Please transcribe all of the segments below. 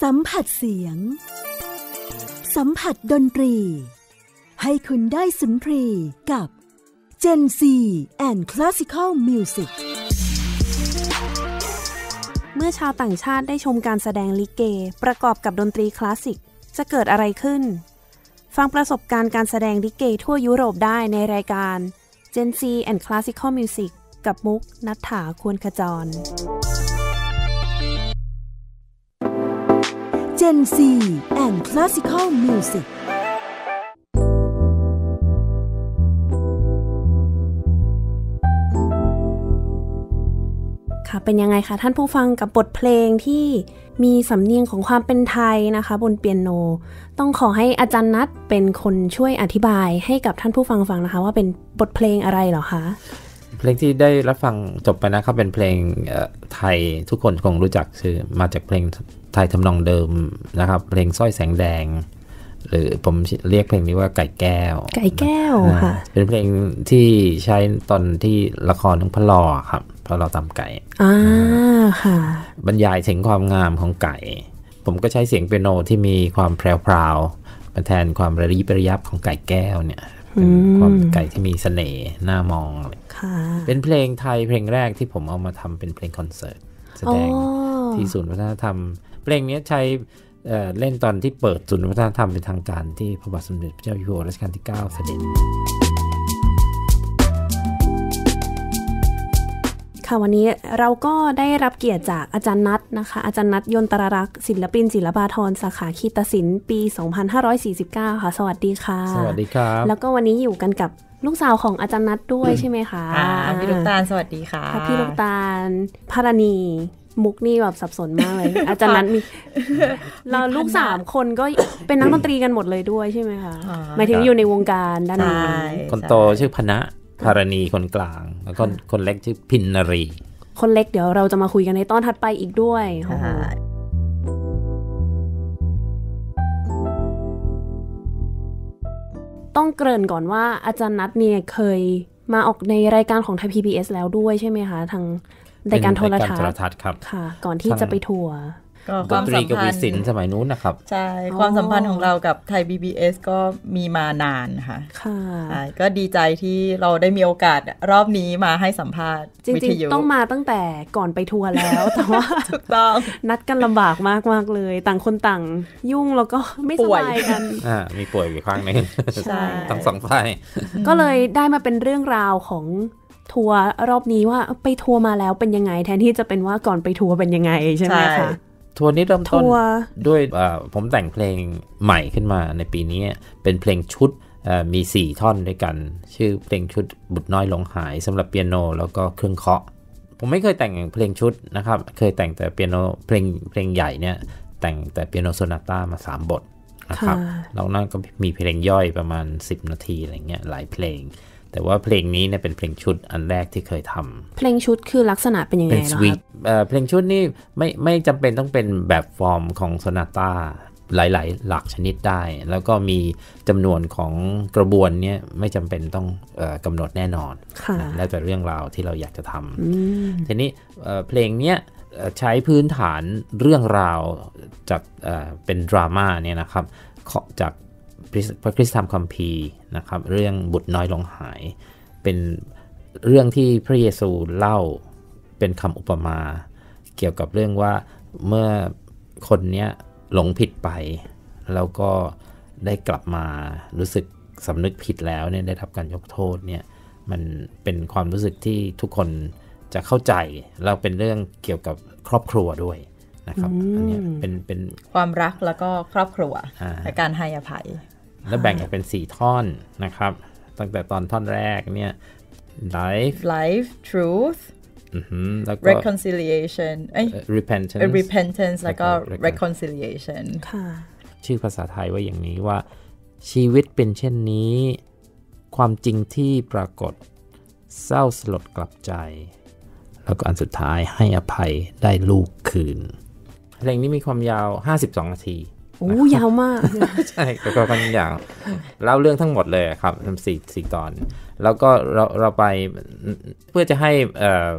สัมผัสเสียงสัมผัสดนตรีให้คุณได้สุนทรีกับ Gen Z and Classical Music เมื่อชาวต่างชาติได้ชมการแสดงลิเกประกอบกับดนตรีคลาสสิกจะเกิดอะไรขึ้นฟังประสบการณ์การแสดงลิเกทั่วยุโรปได้ในรายการ Gen Z and Classical Music กับมุกณัฐฐา ควรขจร Gen Z and Classical Music ค่ะเป็นยังไงคะท่านผู้ฟังกับบทเพลงที่มีสำเนียงของความเป็นไทยนะคะบนเปียโนต้องขอให้อาจารย์นัทเป็นคนช่วยอธิบายให้กับท่านผู้ฟังฟังนะคะว่าเป็นบทเพลงอะไรเหรอคะเพลงที่ได้รับฟังจบไปนะครับเป็นเพลงไทยทุกคนคงรู้จักคือมาจากเพลงไทยทำนองเดิมนะครับเพลงสร้อยแสงแดงหรือผมเรียกเพลงนี้ว่าไก่แก้วไก่แก้วค่ะเป็นเพลงที่ใช้ตอนที่ละครของพระลอครับพระลอตำไก่ค่ะบรรยายถึงความงามของไก่ผมก็ใช้เสียงเปียโนที่มีความแพรวๆมาแทนความระยิบระยับของไก่แก้วเนี่ยเป็นความไก่ที่มีเสน่ห์น่ามองเป็นเพลงไทยเพลงแรกที่ผมเอามาทำเป็นเพลงคอนเสิร์ตแสดงที่ศูนย์วัฒนธรรมเพลงนี้ใช้เล่นตอนที่เปิดศูนย์วัฒนธรรมเป็นทางการที่พระบาทสมเด็จพระเจ้าอยู่หัวรัชกาลที่9เสด็จค่ะวันนี้เราก็ได้รับเกียรติจากอาจารย์นัทนะคะอาจารย์นัทยนตรรักษ์ศิลปินศิลปาภรณ์สาขาคีตศิลป์ปี2549ค่ะสวัสดีค่ะสวัสดีครับแล้วก็วันนี้อยู่กันกับลูกสาวของอาจารย์นัทด้วยใช่ไหมคะพี่ลูกตาลสวัสดีค่ะพี่ลูกตาลภารณีมุกนี่แบบสับสนมากเลย อาจารย์นัทมีเราลูก3คนก็เป็นนักดนตรีกันหมดเลยด้วยใช่ไหมคะหมายถึงอยู่ในวงการด้านนี้คนโตชื่อพนะภารณีคนกลางแล้วก็คนเล็กชื่อพินนรีคนเล็กเดี๋ยวเราจะมาคุยกันในตอนถัดไปอีกด้วยต้องเกริ่นก่อนว่าอาจารย์นัทเนี่ยเคยมาออกในรายการของไทย PBS แล้วด้วยใช่ไหมคะทางรายการโทรทัศน์ครับค่ะก่อนที่จะไปทัวร์ความสัมพันธ์สมัยนู้นนะครับใช่ความสัมพันธ์ของเรากับไทย PBS ก็มีมานานค่ะก็ดีใจที่เราได้มีโอกาสรอบนี้มาให้สัมภาษณ์จริงๆต้องมาตั้งแต่ก่อนไปทัวร์แล้วแต่ว่าถูกต้องนัดกันลำบากมากๆเลยต่างคนต่างยุ่งแล้วก็ไม่สบายกันมีป่วยอยู่ครั้งนึงทั้งสองฝ่ายก็เลยได้มาเป็นเรื่องราวของทัวร์รอบนี้ว่าไปทัวร์มาแล้วเป็นยังไงแทนที่จะเป็นว่าก่อนไปทัวร์เป็นยังไงใช่ไหมคะทัวร์นี้เริ่มต้นด้วยผมแต่งเพลงใหม่ขึ้นมาในปีนี้เป็นเพลงชุดมี4ท่อนด้วยกันชื่อเพลงชุดบุตรน้อยหลงหายสำหรับเปียโนแล้วก็เครื่องเคาะผมไม่เคยแต่งเพลงชุดนะครับเคยแต่งแต่เปียโนเพลงใหญ่เนี่ยแต่งแต่เปียโนโซนาต้ามา3บทนะครับแล้วนั่นก็มีเพลงย่อยประมาณ10นาทีอะไรเงี้ยหลายเพลงแต่ว่าเพลงนี้เนี่ยเป็นเพลงชุดอันแรกที่เคยทำเพลงชุดคือลักษณะเป็นยังไงเหรอครับเพลงชุดนี่ไม่จำเป็นต้องเป็นแบบฟอร์มของโซนาต้าหลายๆหลักชนิดได้แล้วก็มีจำนวนของกระบวนเนี่ยไม่จำเป็นต้องกำหนดแน่นอนแล้วแต่เรื่องราวที่เราอยากจะทำทีนี้เพลงเนี้ยใช้พื้นฐานเรื่องราวจากเป็นดราม่าเนี่ยนะครับจากพระคริสตธรรมคัมภีร์นะครับเรื่องบุตรน้อยหลงหายเป็นเรื่องที่พระเยซูเล่าเป็นคำอุปมาเกี่ยวกับเรื่องว่าเมื่อคนเนี้ยหลงผิดไปแล้วก็ได้กลับมารู้สึกสำนึกผิดแล้วเนี่ยได้รับการยกโทษเนี่ยมันเป็นความรู้สึกที่ทุกคนจะเข้าใจแล้วเป็นเรื่องเกี่ยวกับครอบครัวด้วยนะครับอันนี้เป็นความรักแล้วก็ครอบครัวและการให้อภัยแล้วแบ่งออกเป็น4ท่อนนะครับตั้งแต่ตอนท่อนแรกเนี่ย life truth แล้วก็ reconciliation repentance แล้วก็ reconciliation ค่ะชื่อภาษาไทยว่าอย่างนี้ว่าชีวิตเป็นเช่นนี้ความจริงที่ปรากฏเศร้าสลดกลับใจแล้วก็อันสุดท้ายให้อภัยได้ลูกคืนเพลงนี้มีความยาว52นาทีโอ้ยาวมากใช่ก็ค่อนข้างยาวเล่าเรื่องทั้งหมดเลยครับ4ตอนแล้วก็เราไปเพื่อจะให้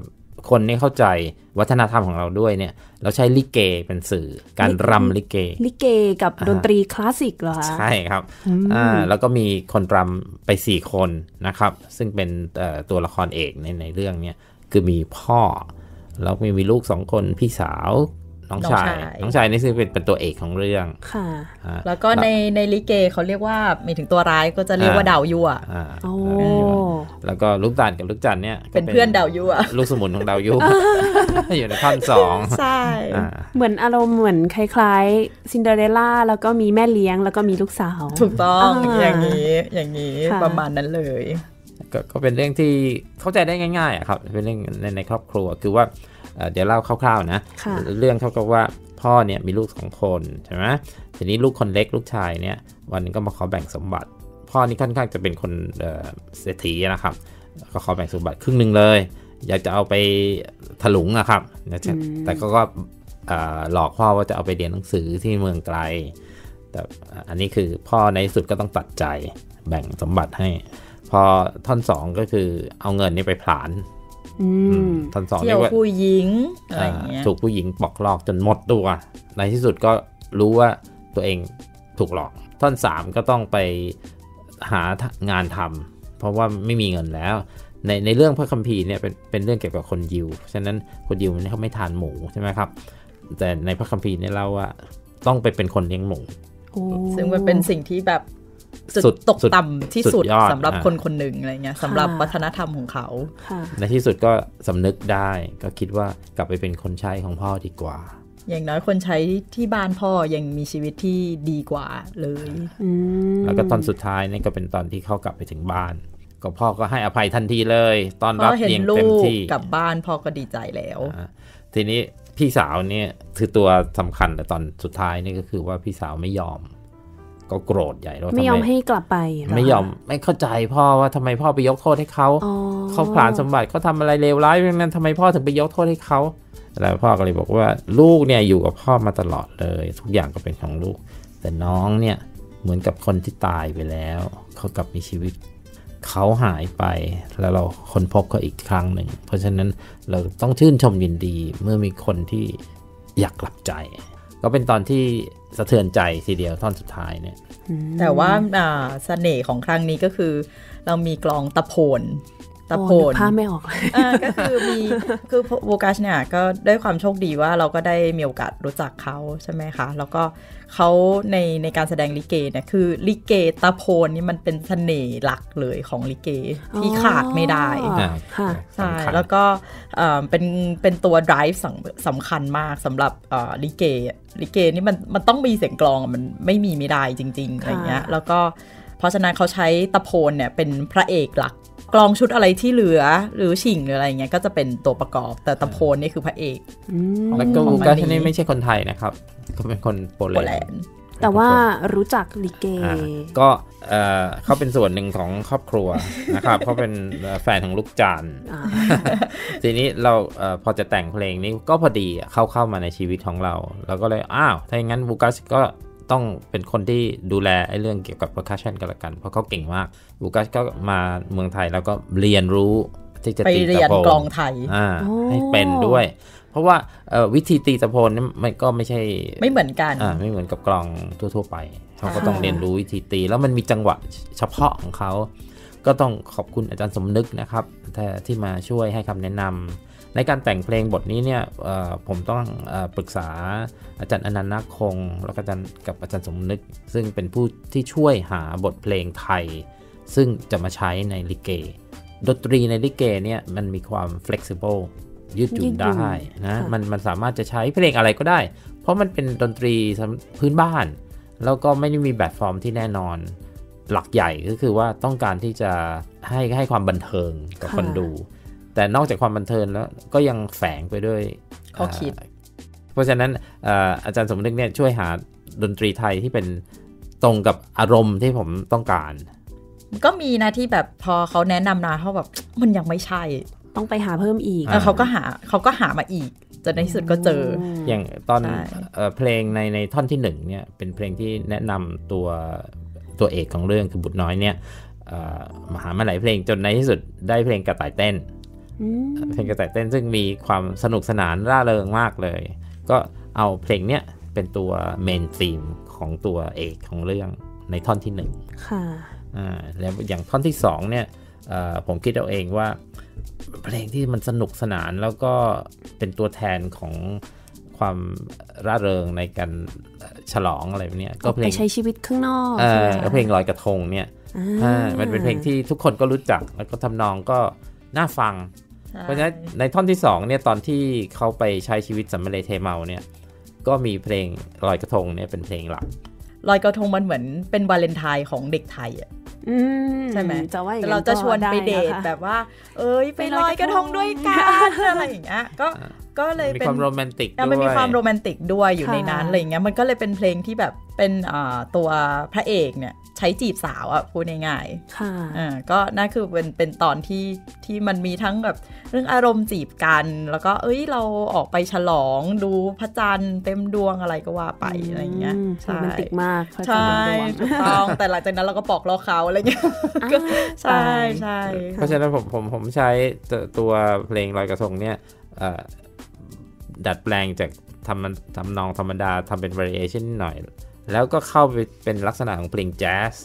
คนนี่เข้าใจวัฒนธรรมของเราด้วยเนี่ยเราใช้ลิเกเป็นสื่อการรำลิเกกับดนตรีคลาสสิกเหรอคะใช่ครับแล้วก็มีคนรำไป4คนนะครับซึ่งเป็นตัวละครเอกในเรื่องนี้คือมีพ่อแล้วมีลูก2คนพี่สาวน้องชายนี่ซึ่งเป็นตัวเอกของเรื่องค่ะแล้วก็ในลิเกเขาเรียกว่ามีถึงตัวร้ายก็จะเรียกว่าดาวยั่วแล้วก็ลูกตาลกับลูกจันเนี่ยเป็นเพื่อนดาวยั่วลูกสมุนของดาวยั่วอยู่ในท่อน2 ใช่เหมือนอารมณ์เหมือนคล้ายๆซินเดอเรลล่าแล้วก็มีแม่เลี้ยงแล้วก็มีลูกสาวถูกต้องอย่างนี้ประมาณนั้นเลยก็เป็นเรื่องที่เข้าใจได้ง่ายๆครับเป็นเรื่องในครอบครัวคือว่าเดี๋ยวเล่าคร่าวๆนะเรื่องเขาก็ว่าพ่อเนี่ยมีลูก2คนใช่ไหมทีนี้ลูกคนเล็กลูกชายเนี่ยวันนึงก็มาขอแบ่งสมบัติพ่อนี่ค่อนข้างจะเป็นคนเศรษฐีนะครับก็ขอแบ่งสมบัติครึ่งนึงเลยอยากจะเอาไปถลุงนะครับแต่ก็หลอกพ่อว่าจะเอาไปเรียนหนังสือที่เมืองไกลแต่อันนี้คือพ่อในที่สุดก็ต้องตัดใจแบ่งสมบัติให้พอท่อน2ก็คือเอาเงินนี้ไปผลาญท่อน2 เที่ยวผู้หญิงอะไรเงี้ยถูกผู้หญิงปอกลอกจนหมดตัวในที่สุดก็รู้ว่าตัวเองถูกหลอกท่อน3ก็ต้องไปหางานทำเพราะว่าไม่มีเงินแล้วในเรื่องพระคัมภีร์เนี่ยเป็นเรื่องเกี่ยวกับคนยิวฉะนั้นคนยิวเขาไม่ทานหมูใช่ไหมครับแต่ในพระคัมภีร์เนี่ยเล่าว่าต้องไปเป็นคนเลี้ยงหมูซึ่งมันเป็นสิ่งที่แบบสุดตกต่ำที่สุดสำหรับคนหนึ่งอะไรเงี้ยสำหรับวัฒนธรรมของเขาในที่สุดก็สำนึกได้ก็คิดว่ากลับไปเป็นคนใช้ของพ่อดีกว่าอย่างน้อยคนใช้ที่บ้านพ่อยังมีชีวิตที่ดีกว่าเลยแล้วก็ตอนสุดท้ายนี่ก็เป็นตอนที่เขากลับไปถึงบ้านก็พ่อก็ให้อภัยทันทีเลยตอนรับเลี้ยงเต็มที่กลับบ้านพ่อก็ดีใจแล้วทีนี้พี่สาวเนี่ยคือตัวสำคัญแต่ตอนสุดท้ายนี่ก็คือว่าพี่สาวไม่ยอมก็โกรธใหญ่แล้วไม่ยอมให้กลับไปไม่ยอมไม่เข้าใจพ่อว่าทำไมพ่อไปยกโทษให้เขาผลาญสมบัติเขาทำอะไรเลวร้ายอย่างนั้นทำไมพ่อถึงไปยกโทษให้เขาแล้วพ่อก็เลยบอกว่าลูกเนี่ยอยู่กับพ่อมาตลอดเลยทุกอย่างก็เป็นของลูกแต่น้องเนี่ยเหมือนกับคนที่ตายไปแล้วเขากลับมีชีวิตเขาหายไปแล้วเราค้นพบเขาอีกครั้งหนึ่งเพราะฉะนั้นเราต้องชื่นชมยินดีเมื่อมีคนที่อยากกลับใจก็เป็นตอนที่สะเทือนใจทีเดียวท่อนสุดท้ายเนี่ยแต่ว่าเสน่ห์ของครั้งนี้ก็คือเรามีกลองตะโพนภาพไม่ออกก็คือโวกัสเนี่ยก็ด้วยความโชคดีว่าเราก็ได้มีโอกาสรู้จักเขาใช่ไหมคะแล้วก็เขาในการแสดงลิเกเนี่ยคือลิเกตะโพนนี่มันเป็นเสน่ห์หลักเลยของลิเกที่ขาดไม่ได้ใช่แล้วก็เป็นตัว drive สำคัญมากสำหรับลิเกนี่มันต้องมีเสียงกลองมันไม่ได้จริงๆอะไรเงี้ยแล้วก็เพราะฉะนั้นเขาใช้ตะโพนเนี่ยเป็นพระเอกหลักกลองชุดอะไรที่เหลือหรือฉิ่งหรืออะไรเงี้ยก็จะเป็นตัวประกอบแต่ตะโพนนี่คือพระเอกแล้วก็วูกัสนี่ไม่ใช่คนไทยนะครับก็เป็นคนโปแลนด์แต่ว่ารู้จักลิเกก็เขาเป็นส่วนหนึ่งของครอบครัวนะครับเขาเป็นแฟนของลูกจานทีนี้เราพอจะแต่งเพลงนี้ก็พอดีเข้ามาในชีวิตของเราก็เลยถ้าอย่างนั้นวูกัสก็ต้องเป็นคนที่ดูแลไอ้เรื่องเกี่ยวกับ percussion กันละกันเพราะเขาเก่งมากวูกัสก็มาเมืองไทยแล้วก็เรียนรู้ที่จะตีตะโพนกลองไทยให้เป็นด้วยเพราะว่าวิธีตีตะโพนนี่มันก็ไม่ใช่ไม่เหมือนกันไม่เหมือนกับกลองทั่วๆไปเขาก็ต้องเรียนรู้วิธีตีแล้วมันมีจังหวะเฉพาะของเขาก็ต้องขอบคุณอาจารย์สมนึกนะครับที่มาช่วยให้คำแนะนำในการแต่งเพลงบทนี้เนี่ยผมต้องปรึกษาอาจารย์อนันต์นาคงแล้วก็กับอาจารย์สมนึกซึ่งเป็นผู้ที่ช่วยหาบทเพลงไทยซึ่งจะมาใช้ในลิเกดนตรีในลิเกเนี่ยมันมีความ flexible ยืดหยุ่นได้นะมันสามารถจะใช้เพลงอะไรก็ได้เพราะมันเป็นดนตรีพื้นบ้านแล้วก็ไม่ได้มีแบบฟอร์มที่แน่นอนหลักใหญ่ก็คือว่าต้องการที่จะให้ความบันเทิงกับคนดูแต่นอกจากความบันเทิงแล้วก็ยังแฝงไปด้วยข้อคิดเพราะฉะนั้นอาจารย์สมนึกเนี่ยช่วยหาดนตรีไทยที่เป็นตรงกับอารมณ์ที่ผมต้องการก็มีนะที่แบบพอเขาแนะนำนะเขาแบบมันยังไม่ใช่ต้องไปหาเพิ่มอีกเขาก็หามาอีกจนในที่สุดก็เจออย่างตอนเพลงในท่อนที่1เนี่ยเป็นเพลงที่แนะนำตัวเอกของเรื่องคือบุตรน้อยเนี่ยมาหามาหลายเพลงจนในที่สุดได้เพลงกระต่ายเต้นเพลงกระต่ายเต้นซึ่งมีความสนุกสนานร่าเริงมากเลยก็เอาเพลงเนี้ยเป็นตัวเมนธีมของตัวเอกของเรื่องในท่อนที่1ค่ะแล้วอย่างท่อนที่2เนี่ยผมคิดเอาเองว่าเพลงที่มันสนุกสนานแล้วก็เป็นตัวแทนของความร่าเริงในการฉลองอะไรแบบนี้ก็เพลงไปใช้ชีวิตข้างนอกเพลงลอยกระทงเนี่ยมันเป็นเพลงที่ทุกคนก็รู้จักแล้วก็ทำนองก็น่าฟังเพราะฉะนั้นในท่อนที่2เนี่ยตอนที่เขาไปใช้ชีวิตสัมมาเลเทเมาเนี่ยก็มีเพลงลอยกระทงเนี่ยเป็นเพลงหลักลอยกระทงมันเหมือนเป็นวาเลนไทน์ของเด็กไทยอ่ะใช่ไหมเราจะชวนไปเดทแบบว่าไปลอยกระทงด้วยกันอะไรอย่างเงี้ยก็เลยเป็นมีความโรแมนติกด้วยมันมีความโรแมนติกด้วยอยู่ในนั้นอะไรอย่างเงี้ยมันก็เลยเป็นเพลงที่แบบเป็นตัวพระเอกเนี่ยใช้จีบสาวอ่ะพูดง่ายๆค่ะก็น่าคือเป็นตอนที่มันมีทั้งแบบเรื่องอารมณ์จีบกันแล้วก็เราออกไปฉลองดูพระจันทร์เต็มดวงอะไรก็ว่าไปอะไรอย่างเงี้ยโรแมนติกมากใช่ถูกต้องแต่หลังจากนั้นเราก็ปอกล้อเขาอะไรเงี้ยใช่ใช่เพราะฉะนั้นผมใช้ตัวเพลงลอยกระทงเนี่ยดัดแปลงจากทำนองธรรมดาทำเป็น variation หน่อยแล้วก็เข้าไปเป็นลักษณะของเพลงแจ๊ส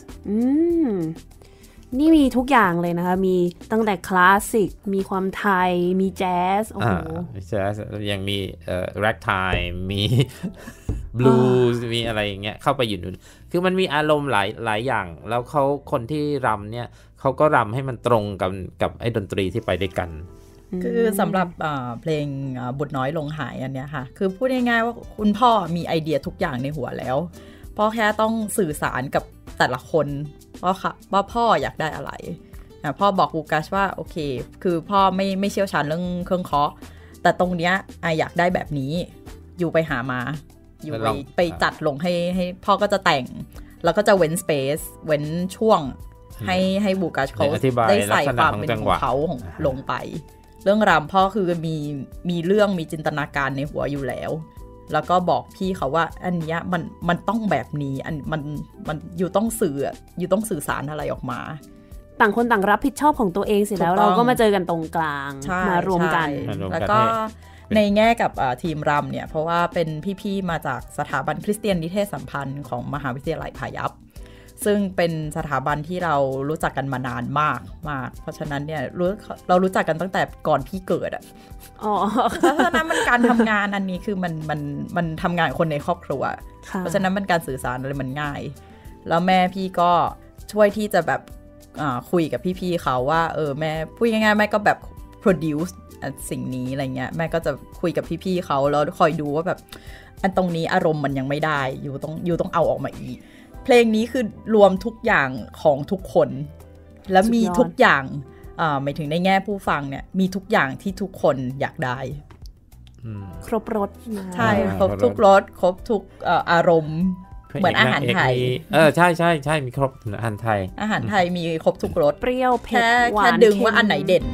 นี่มีทุกอย่างเลยนะคะมีตั้งแต่คลาสสิกมีความไทยมีแจ๊สโอ้โหแจ๊สยังมีแร็กไทม์มีบลูส์มีอะไรอย่างเงี้ยเข้าไปอยู่นู่นคือมันมีอารมณ์หลายอย่างแล้วเขาคนที่รำเนี่ยเขาก็รำให้มันตรงกับไอ้ดนตรีที่ไปด้วยกันคือสำหรับเพลงบุตรน้อยลงหายอันเนี้ยค่ะคือพูดง่ายๆว่าคุณพ่อมีไอเดียทุกอย่างในหัวแล้วพ่อแค่ต้องสื่อสารกับแต่ละคนว่าพ่ออยากได้อะไรพ่อบอกลูกัสว่าโอเคคือพ่อไม่เชี่ยวชาญเรื่องเครื่องเคาะแต่ตรงเนี้ยอยากได้แบบนี้อยู่ไปหามาอยู่ไปจัดลงให้พ่อก็จะแต่งแล้วก็จะเว้นสเปซเว้นช่วงให้ลูกัสเขาได้ใส่ความเป็นของเขาลงไปเรื่องรำพ่อคือมีเรื่องมีจินตนาการในหัวอยู่แล้วแล้วก็บอกพี่เขาว่าอันเนี้ยมันต้องแบบนี้มันอยู่ต้องสื่อสารอะไรออกมาต่างคนต่างรับผิดชอบของตัวเองเสร็จแล้วเราก็มาเจอกันตรงกลางมารวมกันแล้วก็ในแง่กับทีมรำเนี่ยเพราะว่าเป็นพี่ๆมาจากสถาบันคริสเตียนนิเทศสัมพันธ์ของมหาวิทยาลัยพายัพซึ่งเป็นสถาบันที่เรารู้จักกันมานานมากเพราะฉะนั้นเนี่ยเรารู้จักกันตั้งแต่ก่อนพี่เกิดอ่ะเพราะฉะนั้นมันการทำงานอันนี้คือมันทำงานคนในครอบครัวเพราะฉะนั้นมันการสื่อสารอะไรมันง่ายแล้วแม่พี่ก็ช่วยที่จะแบบคุยกับพี่ๆเขาว่าแม่พูดง่ายๆแม่ก็แบบ produce สิ่งนี้อะไรเงี้ยแม่ก็จะคุยกับพี่ๆเขาแล้วคอยดูว่าแบบอันตรงนี้อารมณ์มันยังไม่ได้อยู่ต้องเอาออกมาอีกเพลงนี้คือรวมทุกอย่างของทุกคนและมีทุกอย่างหมายถึงในแง่ผู้ฟังเนี่ยมีทุกอย่างที่ทุกคนอยากได้ครบรสใช่ครบทุกรสครบทุกอารมณ์เหมือนอาหารไทยใช่มีครบอาหารไทยมีครบทุกรสเปรี้ยวเผ็ดหวานแค่ดึงว่าอันไหนเด่น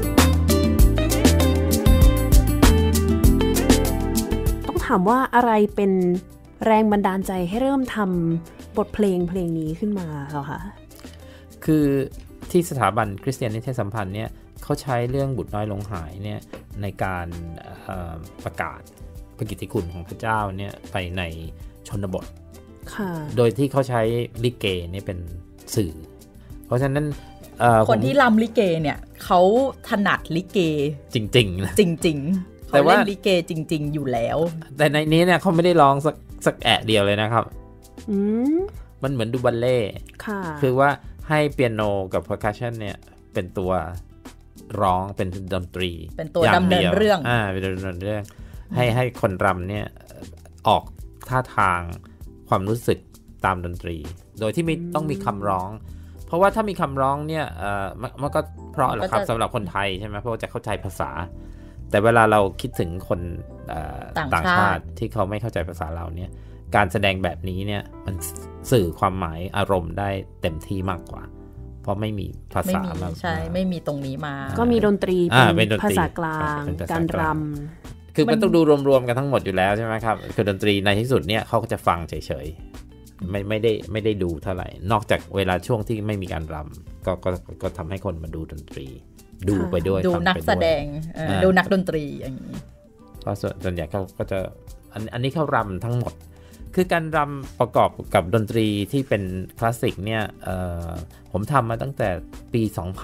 ต้องถามว่าอะไรเป็นแรงบันดาลใจให้เริ่มทำบทเพลงนี้ขึ้นมาเหรอคะคือที่สถาบันคริสเตียนนิเทศสัมพันธ์เนี่ยเขาใช้เรื่องบุตรน้อยลงหายเนี่ยในการประกาศพระกิตติคุณของพระเจ้าเนี่ยไปในชนบทโดยที่เขาใช้ลิเกเนี่ยเป็นสื่อเพราะฉะนั้นคนที่รำลิเกเนี่ยเขาถนัดลิเกจริงๆนะจริงๆเขาเล่นลิเกจริงๆอยู่แล้วแต่ในนี้เนี่ยเขาไม่ได้ร้องสักแอะเดียวเลยนะครับมันเหมือนดูบัลเล่คือว่าให้เปียโนกับ percussion เนี่ยเป็นตัวร้องเป็นดนตรีเป็นตัวดำเนินเรื่องเป็นดำเนินเรื่องให้คนรำเนี่ยออกท่าทางความรู้สึกตามดนตรีโดยที่ไม่ต้องมีคำร้องเพราะว่าถ้ามีคำร้องเนี่ยมันก็เพราะแหละครับสำหรับคนไทยใช่ไหมเพราะว่าจะเข้าใจภาษาแต่เวลาเราคิดถึงคนต่างชาติที่เขาไม่เข้าใจภาษาเราเนี่ยการแสดงแบบนี้เนี่ยมันสื่อความหมายอารมณ์ได้เต็มที่มากกว่าเพราะไม่มีภาษาใช่ไม่มีตรงนี้มาก็มีดนตรีเป็นภาษากลางการรำคือมันต้องดูรวมๆกันทั้งหมดอยู่แล้วใช่ไหมครับคือดนตรีในที่สุดเนี่ยเขาก็จะฟังเฉยๆไม่ได้ดูเท่าไหร่นอกจากเวลาช่วงที่ไม่มีการรำก็ทำให้คนมาดูดนตรีดูไปด้วยดูนักแสดงดูนักดนตรีอย่างนี้ก็ส่วนใหญ่เขาก็จะอันนี้เขารำทั้งหมดคือการรำประกอบกับดนตรีที่เป็นคลาสสิกเนี่ยผมทำมาตั้งแต่ปี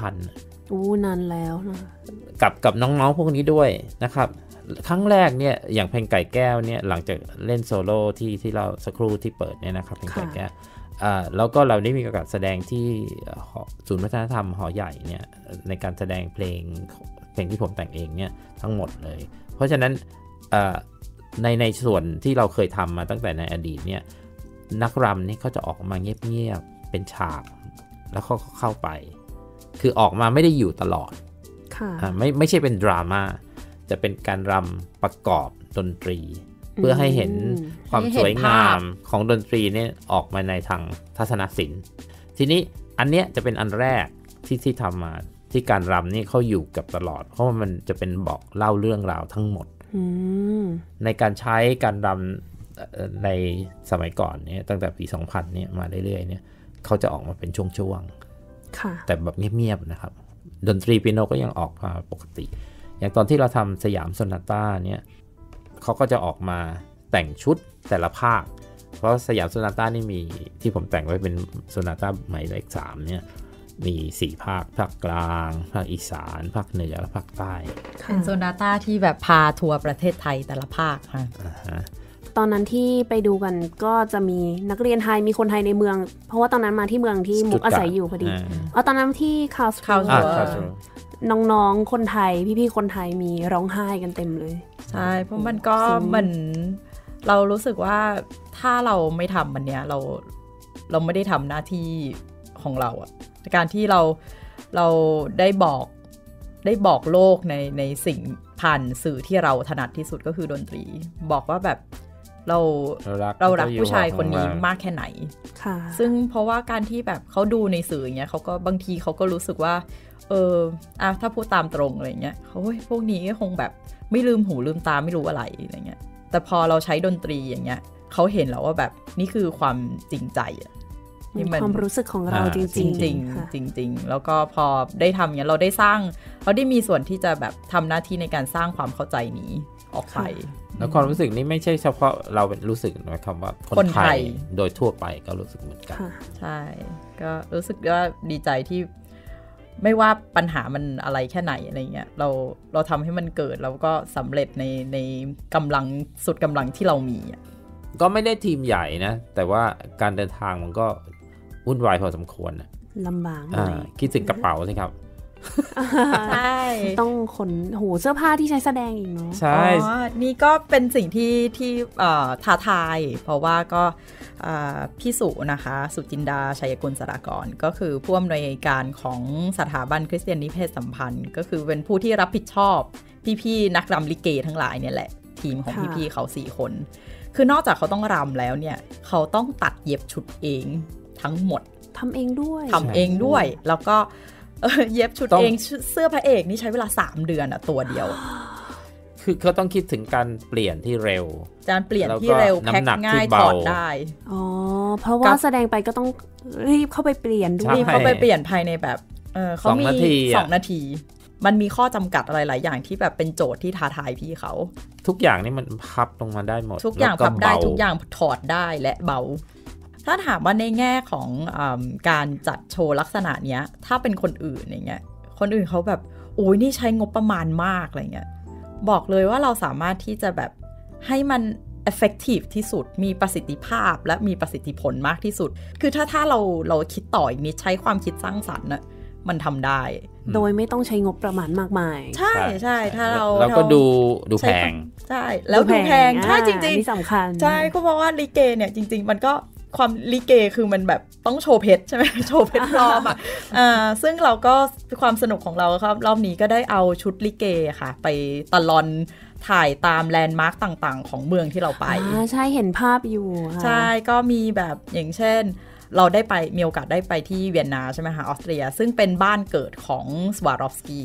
2000 นานแล้วนะกับน้องๆพวกนี้ด้วยนะครับครั้งแรกเนี่ยอย่างเพลงไก่แก้วเนี่ยหลังจากเล่นโซโล่ที่เราสักครู่ที่เปิดเนี่ยนะครับเพลงไก่แก้วแล้วก็เราได้มีโอกาสแสดงที่ศูนย์วัฒนธรรมหอใหญ่เนี่ยในการแสดงเพลงที่ผมแต่งเองเนี่ยทั้งหมดเลยเพราะฉะนั้นในส่วนที่เราเคยทำมาตั้งแต่ในอดีตเนี่ยนักรำนี่เขาจะออกมาเงียบๆเป็นฉากแล้วเขาเข้าไปคือออกมาไม่ได้อยู่ตลอดไม่ใช่เป็นดราม่าจะเป็นการรำประกอบดนตรีเพื่อให้เห็นความสวยงามของดนตรีเนี่ยออกมาในทางทัศนศิลป์ทีนี้อันเนี้ยจะเป็นอันแรกที่ทำมาที่การรำนี่เขาอยู่กับตลอดเพราะว่ามันจะเป็นบอกเล่าเรื่องราวทั้งหมดในการใช้การรำในสมัยก่อนเนี่ยตั้งแต่ปี 2000เนี่ยมาเรื่อยๆเนี่ยเขาจะออกมาเป็นช่วงๆแต่แบบเงียบๆนะครับดนตรีเปียโนก็ยังออกมาปกติอย่างตอนที่เราทำสยามโซนาต้าเนี่ยเขาก็จะออกมาแต่งชุดแต่ละภาคเพราะสยามโซนาต้านี่มีที่ผมแต่งไว้เป็นโซนาต้าหมายเลข3เนี่ยมี4ภาคกลางภาคอีสานภาคเหนือและภาคใต้เป็นโซนาต้าที่แบบพาทัวร์ประเทศไทยแต่ละภาคค่ะตอนนั้นที่ไปดูกันก็จะมีนักเรียนไทยมีคนไทยในเมืองเพราะว่าตอนนั้นมาที่เมืองที่มุกอาศัยอยู่พอดีตอนนั้นที่คาสน้องๆคนไทยพี่ๆคนไทยมีร้องไห้กันเต็มเลยใช่เพราะมันก็เหมือนเรารู้สึกว่าถ้าเราไม่ทำมันเนี้ยเราไม่ได้ทำหน้าที่ของเราอะการที่เราได้บอกโลกในสิ่งผ่านสื่อที่เราถนัดที่สุดก็คือดนตรีบอกว่าแบบเรารักผู้ชายคนนี้มากแค่ไหนซึ่งเพราะว่าการที่แบบเขาดูในสื่ออย่างเงี้ยเขาก็บางทีเขาก็รู้สึกว่าถ้าพูดตามตรงอะไรเงี้ยพวกนี้คงแบบไม่ลืมหูลืมตาไม่รู้อะไรอะไรเงี้ยแต่พอเราใช้ดนตรีอย่างเงี้ยเขาเห็นแล้วว่าแบบนี่คือความจริงใจความรู้สึกของเราจริงๆจริงๆแล้วก็พอได้ทำเงี้ยเราได้มีส่วนที่จะแบบทำหน้าที่ในการสร้างความเข้าใจนี้ออกไปแล้วความรู้สึกนี้ไม่ใช่เฉพาะเราเป็นรู้สึกนะครับว่าคนไทยโดยทั่วไปก็รู้สึกเหมือนกันใช่ก็รู้สึกว่าดีใจที่ไม่ว่าปัญหามันอะไรแค่ไหนอะไรเงี้ยเราทำให้มันเกิดแล้วก็สำเร็จในกำลังสุดกำลังที่เรามีก็ไม่ได้ทีมใหญ่นะแต่ว่าการเดินทางมันก็วุ่นวายพอสมควรนะลำบากคิดถึงกระเป๋าสิครับใช่ต้องขนเสื้อผ้าที่ใช้แสดงอีกเนาะใช่นี่ก็เป็นสิ่งที่ท้าทายเพราะว่าก็พี่สุนะคะสุจินดาชัยกุลสรากรก็คือผู้อำนวยการของสถาบันคริสเตียนนิเพศสัมพันธ์ก็คือเป็นผู้ที่รับผิดชอบพี่ๆนักรำลิเกทั้งหลายเนี่ยแหละทีมของพี่ๆเขา4คนคือนอกจากเขาต้องรำแล้วเนี่ยเขาต้องตัดเย็บชุดเองทั้งหมดทำเองด้วยแล้วก็เย็บชุดเองเสื้อพระเอกนี่ใช้เวลา3เดือนตัวเดียวคือเขาต้องคิดถึงการเปลี่ยนที่เร็วการเปลี่ยนที่เร็วแพ็คง่ายถอดได้เพราะว่าแสดงไปก็ต้องรีบเข้าไปเปลี่ยนด้วยรีบเข้าไปเปลี่ยนภายในแบบเขามี2 นาทีมันมีข้อจำกัดอะไรหลายอย่างที่แบบเป็นโจทย์ที่ท้าทายพี่เขาทุกอย่างนี่มันพับลงมาได้หมดทุกอย่างพับได้ทุกอย่างถอดได้และเบาถ้าถามว่าในแง่ของการจัดโชว์ลักษณะเนี้ยถ้าเป็นคนอื่นอย่างเงี้ยคนอื่นเขาแบบโอ้ยนี่ใช้งบประมาณมากอะไรเงี้ยบอกเลยว่าเราสามารถที่จะแบบให้มัน effective ที่สุดมีประสิทธิภาพและมีประสิทธิผลมากที่สุดคือถ้าเราคิดต่ออีกนิดใช้ความคิดสร้างสรรค์น่ะมันทำได้โดยไม่ต้องใช้งบประมาณมากมายใช่ใช่ถ้าเราก็ดูแพงใช่แล้วดูแพงใช่จริงๆนี่สำคัญใช่ก็เพราะว่าลิเกเนี่ยจริงๆมันก็ความลิเกคือมันแบบต้องโชว์เพชรใช่ไหมโชว์เพชรปลอมซึ่งเราก็ความสนุกของเราครับรอบนี้ก็ได้เอาชุดลิเกค่ะไปตะลอนถ่ายตามแลนด์มาร์คต่างๆของเมืองที่เราไปใช่เห็นภาพอยู่ใช่ก็มีแบบอย่างเช่นเราได้ไปมีโอกาสได้ไปที่เวียนนาใช่ไหมคะออสเตรียซึ่งเป็นบ้านเกิดของสวารอฟสกี้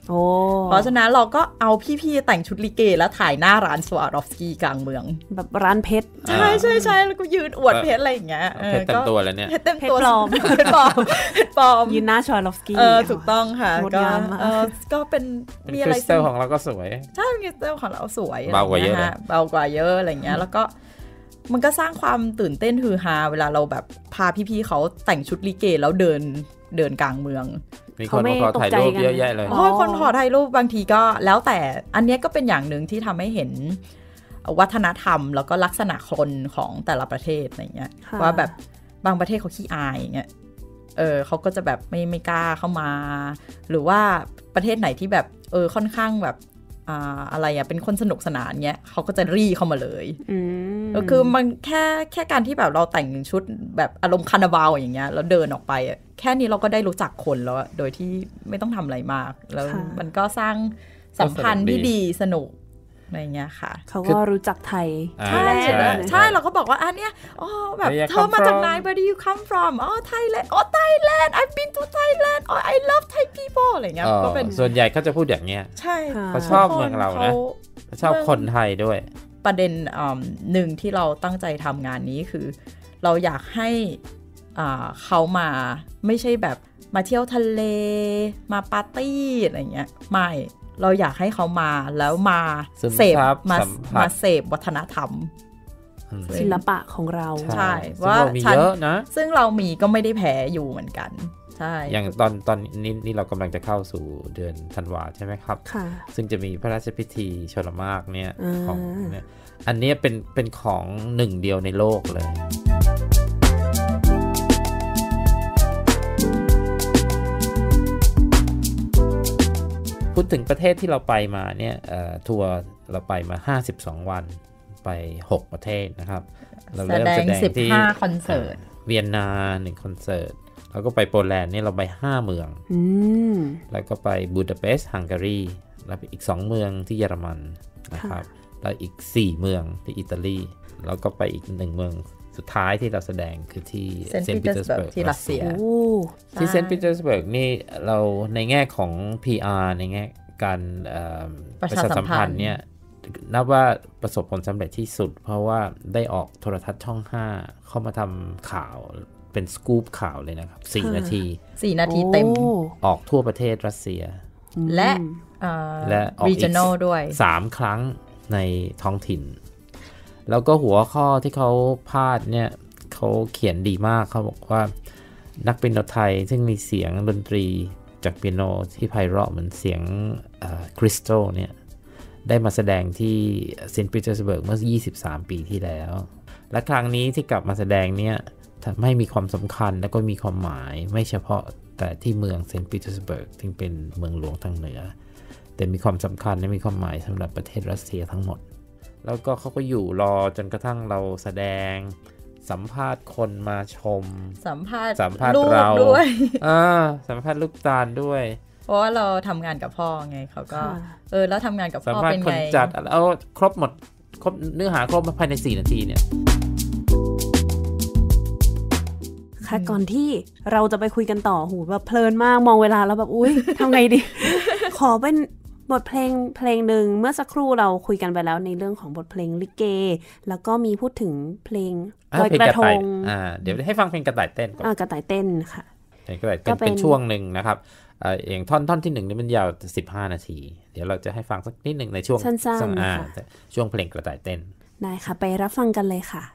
เพราะฉะนั้นเราก็เอาพี่ๆแต่งชุดลิเกแล้วถ่ายหน้าร้านสวาโรฟสกี้กลางเมืองแบบร้านเพชรใช่ใช่ใช่แล้วก็ยืนอวดเพชรอะไรอย่างเงี้ยเพชรเต็มตัวแล้วเนี่ยเพชรเต็มตัวเพชรปลอมยืนหน้าสวาโรฟสกี้ถูกต้องค่ะก็เป็นมีอะไรคริสตัลของเราก็สวยใช่คริสตัลของเราสวยเบากว่าเยอะเบากว่าเยอะอะไรเงี้ยแล้วก็มันก็สร้างความตื่นเต้นฮือฮาเวลาเราแบบพาพี่ๆเขาแต่งชุดลิเกแล้วเดินกลางเมืองมีคนมาขอถ่ายรูปเยอะแยะเลยคนขอถ่ายรูปบางทีก็แล้วแต่อันนี้ก็เป็นอย่างหนึ่งที่ทำให้เห็นวัฒนธรรมแล้วก็ลักษณะคนของแต่ละประเทศอะไรเงี้ยว่าแบบบางประเทศเขาขี้อายอย่างเงี้ยเขาก็จะแบบไม่กล้าเข้ามาหรือว่าประเทศไหนที่แบบค่อนข้างแบบอะไรเป็นคนสนุกสนานเงี้ยเขาก็จะรีเข้ามาเลยคือมันแค่การที่แบบเราแต่งชุดแบบอารมณ์คาร์นาวัลอย่างเงี้ยแล้วเดินออกไปแค่นี้เราก็ได้รู้จักคนแล้วโดยที่ไม่ต้องทำอะไรมากแล้วมันก็สร้างสัมพันธ์ที่ดีสนุกอะไรเงี้ยค่ะเขาก็รู้จักไทยใช่เราก็บอกว่าอันเนี้ยแบบเธอมาจากไหน where do you come from Thailand Thailand I've been to Thailand I love Thai people อะไรเงี้ยก็เป็นส่วนใหญ่เขาจะพูดอย่างเงี้ยใช่เขาชอบเมืองเรานะเขาชอบคนไทยด้วยประเด็นหนึ่งที่เราตั้งใจทำงานนี้คือเราอยากให้เขามาไม่ใช่แบบมาเที่ยวทะเลมาปาร์ตี้อะไรเงี้ยไม่เราอยากให้เขามาแล้วมาเสพมาเสพวัฒนธรรมศิลปะของเราใช่ว่ามีเยอะนะซึ่งเรามีก็ไม่ได้แพ้อยู่เหมือนกันใช่อย่างตอนนี้เรากำลังจะเข้าสู่เดือนธันวาใช่ไหมครับซึ่งจะมีพระราชพิธีชลมากเนี่ยของเนี่ยอันนี้เป็นของหนึ่งเดียวในโลกเลยพูดถึงประเทศที่เราไปมาเนี่ยทัวร์เราไปมา52วันไป6ประเทศนะครับเราเริ่มแสดงที่15คอนเสิร์ตเวียนนา1คอนเสิร์ตแล้วก็ไปโปแลนด์เนี่ยเราไป5เมืองแล้วก็ไปบูดาเปสต์ฮังการีแล้วอีก2เมืองที่เยอรมันนะครับแล้วอีก4เมืองที่อิตาลีแล้วก็ไปอีก1เมืองสุดท้ายที่เราแสดงคือที่เซนต์ปีเตอร์สเบิร์กที่รัสเซียที่เซนต์ปีเตอร์สเบิร์กนี่เราในแง่ของ PR ในแง่การประชาสัมพันธ์เนี่ยนับว่าประสบผลสำเร็จที่สุดเพราะว่าได้ออกโทรทัศน์ช่อง5เข้ามาทำข่าวเป็นสกู๊ปข่าวเลยนะครับ4 นาทีเต็มออกทั่วประเทศรัสเซียและออกอีกด้วย 3ครั้งในท้องถิ่นแล้วก็หัวข้อที่เขาพาดเนี่ยเขาเขียนดีมากเขาบอกว่านักเปียโนไทยซึ่งมีเสียงดนตรีจากเปียโนที่ไพเราะเหมือนเสียงคริสตัลเนี่ยได้มาแสดงที่เซนต์ปีเตอร์สเบิร์กเมื่อ23ปีที่แล้วและครั้งนี้ที่กลับมาแสดงเนี่ยทำให้มีความสำคัญและก็มีความหมายไม่เฉพาะแต่ที่เมืองเซนต์ปีเตอร์สเบิร์กที่เป็นเมืองหลวงทางเหนือแต่มีความสำคัญและมีความหมายสำหรับประเทศรัสเซียทั้งหมดแล้วก็เขาก็อยู่รอจนกระทั่งเราแสดงสัมภาษณ์คนมาชมสัมภาษณ์เราด้วยสัมภาษณ์ลูกตาลด้วยเพราะว่าเราทำงานกับพ่อไงเขาก็แล้วทำงานกับพ่อเป็นไงสัมภาษณ์คนจัดเอาครบหมดครบเนื้อหาครบภายใน4 นาทีเนี่ยค่ะก่อนที่เราจะไปคุยกันต่อหูแบบเพลินมากมองเวลาแล้วแบบอุ๊ยทำไงดี ขอเป็นบทเพลงหนึ่งเมื่อสักครู่เราคุยกันไปแล้วในเรื่องของบทเพลงลิเกแล้วก็มีพูดถึงเพลงลอยกระทงเดี๋ยวให้ฟังเพลงกระต่ายเต้นก่อนกระต่ายเต้นค่ะเพลงกระต่ายเต้นเป็นช่วงหนึ่งนะครับอย่างท่อนที่1นี่มันยาว15 นาทีเดี๋ยวเราจะให้ฟังสักนิดหนึ่งในช่วงสั้นๆค่ะช่วงเพลงกระต่ายเต้นได้ค่ะไปรับฟังกันเลยค่ะ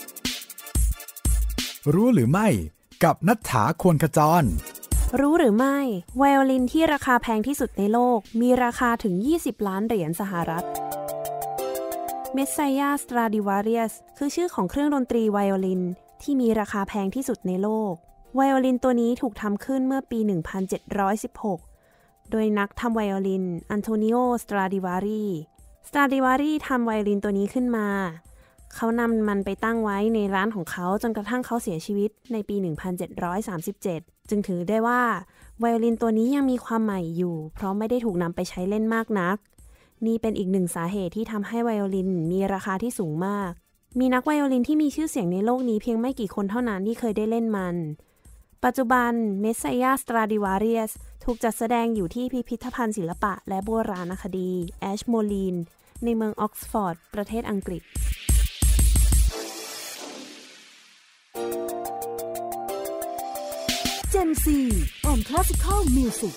รู้หรือไม่กับณัฐฐา ควรขจรรู้หรือไม่ไวโอลินที่ราคาแพงที่สุดในโลกมีราคาถึง20 ล้านเหรียญสหรัฐเมสไซยาสตราดิวาเรียสคือชื่อของเครื่องดนตรีไวโอลินที่มีราคาแพงที่สุดในโลกไวโอลินตัวนี้ถูกทำขึ้นเมื่อปี1716โดยนักทำไวโอลินอันโทนิโอสตราดิวารีทำไวโอลินตัวนี้ขึ้นมาเขานำมันไปตั้งไว้ในร้านของเขาจนกระทั่งเขาเสียชีวิตในปี1737จึงถือได้ว่าไวโอลินตัวนี้ยังมีความใหม่อยู่เพราะไม่ได้ถูกนำไปใช้เล่นมากนักนี่เป็นอีกหนึ่งสาเหตุที่ทำให้ไวโอลินมีราคาที่สูงมากมีนักไวโอลินที่มีชื่อเสียงในโลกนี้เพียงไม่กี่คนเท่านั้นที่เคยได้เล่นมันปัจจุบันเมสไซยาสตราดิวาเรียสถูกจัดแสดงอยู่ที่พิพิธภัณฑ์ศิลปะและโบราณคดีแอชโมลีนในเมืองออกซฟอร์ดประเทศอังกฤษ Gen Z and Classical Music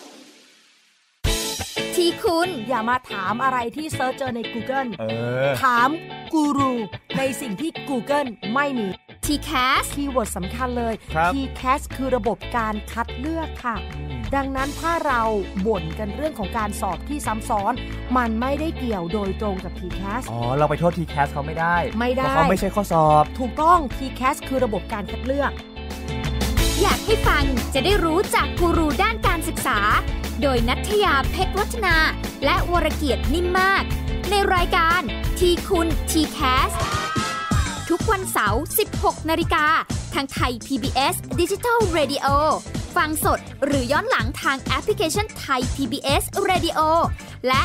ที่คุณอย่ามาถามอะไรที่เซิร์ชเจอใน Google ถามกูรูในสิ่งที่ Google ไม่มี TCAS คีย์เวิร์ดสำคัญเลย TCAS คือระบบการคัดเลือกค่ะดังนั้นถ้าเราบ่นกันเรื่องของการสอบที่ซ้ำซ้อนมันไม่ได้เกี่ยวโดยตรงกับ TCAS เราไปโทษ TCAS เขาไม่ได้เพราะเขาไม่ใช่ข้อสอบถูกต้อง TCAS คือระบบการคัดเลือกอยากให้ฟังจะได้รู้จากกูรูด้านการศึกษาโดยณัฐยาเพชรวัฒนาและวรเกียรตินิ่มมากในรายการทีคุณ TCAS ทุกวันเสาร์ 16 นาฬิกาทางไทย PBS Digital Radio ฟังสดหรือย้อนหลังทางแอปพลิเคชันไทย PBS Radio และ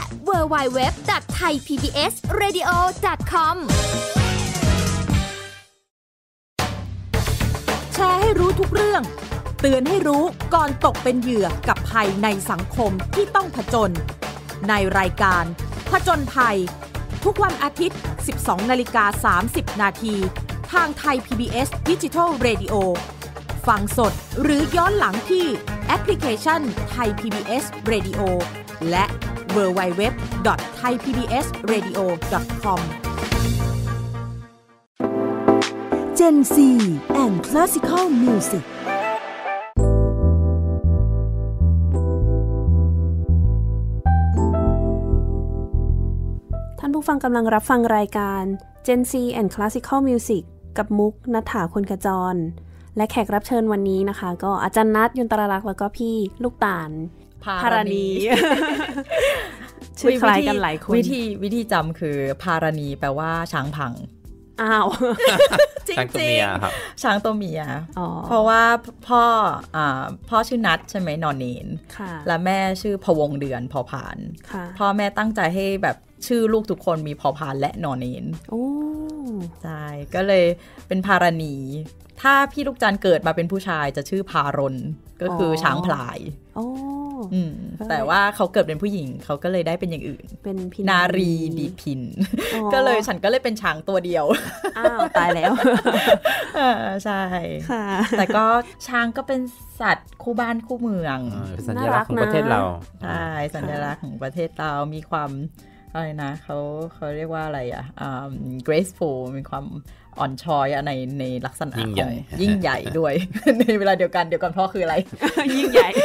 www.thaipbsradio.com แชร์ให้รู้ทุกเรื่องเตือนให้รู้ก่อนตกเป็นเหยื่อกับภัยในสังคมที่ต้องผจญในรายการผจญภัยทุกวันอาทิตย์ 12:30 นาทีทางไทย PBS Digital Radio ฟังสดหรือย้อนหลังที่แอปพลิเคชันไทย PBS Radio และ www.thaipbsradio.com Gen Z and Classical Music ท่านผู้ฟังกำลังรับฟังรายการ Gen Z and Classical Music กับมุกณัฐฐาคนขจรและแขกรับเชิญวันนี้นะคะก็อาจารย์นัทยุนตราลักษณ์แล้วก็พี่ลูกตาลภารณีชื่อคล้ายกันหลายคนวิธีจำคือภารณีแปลว่าช้างพังช้างตัวเมียครับช้างตัวเมียเพราะว่าพ่อชื่อนัทใช่ไหมนอนเนนและแม่ชื่อพวงเดือนพอพานพ่อแม่ตั้งใจให้แบบชื่อลูกทุกคนมีพอพานและนอนเนนใช่ก็เลยเป็นภารณีถ้าพี่ลูกจันเกิดมาเป็นผู้ชายจะชื่อพารนก็คือช้างพลายแต่ว่าเขาเกิดเป็นผู้หญิงเขาก็เลยได้เป็นอย่างอื่นเป็นนารีดีพินก็เลยฉันก็เลยเป็นช้างตัวเดียวตายแล้วใช่แต่ก็ช้างก็เป็นสัตว์คู่บ้านคู่เมืองสัญลักษณ์ของประเทศเราใช่สัญลักษณ์ของประเทศเรามีความอะไรนะเขาเรียกว่าอะไรgraceful มีความอ่อนช้อยในลักษณะของยิ่งใหญ่ด้วยในเวลาเดียวกันพ่อคืออะไรยิ่งใหญ่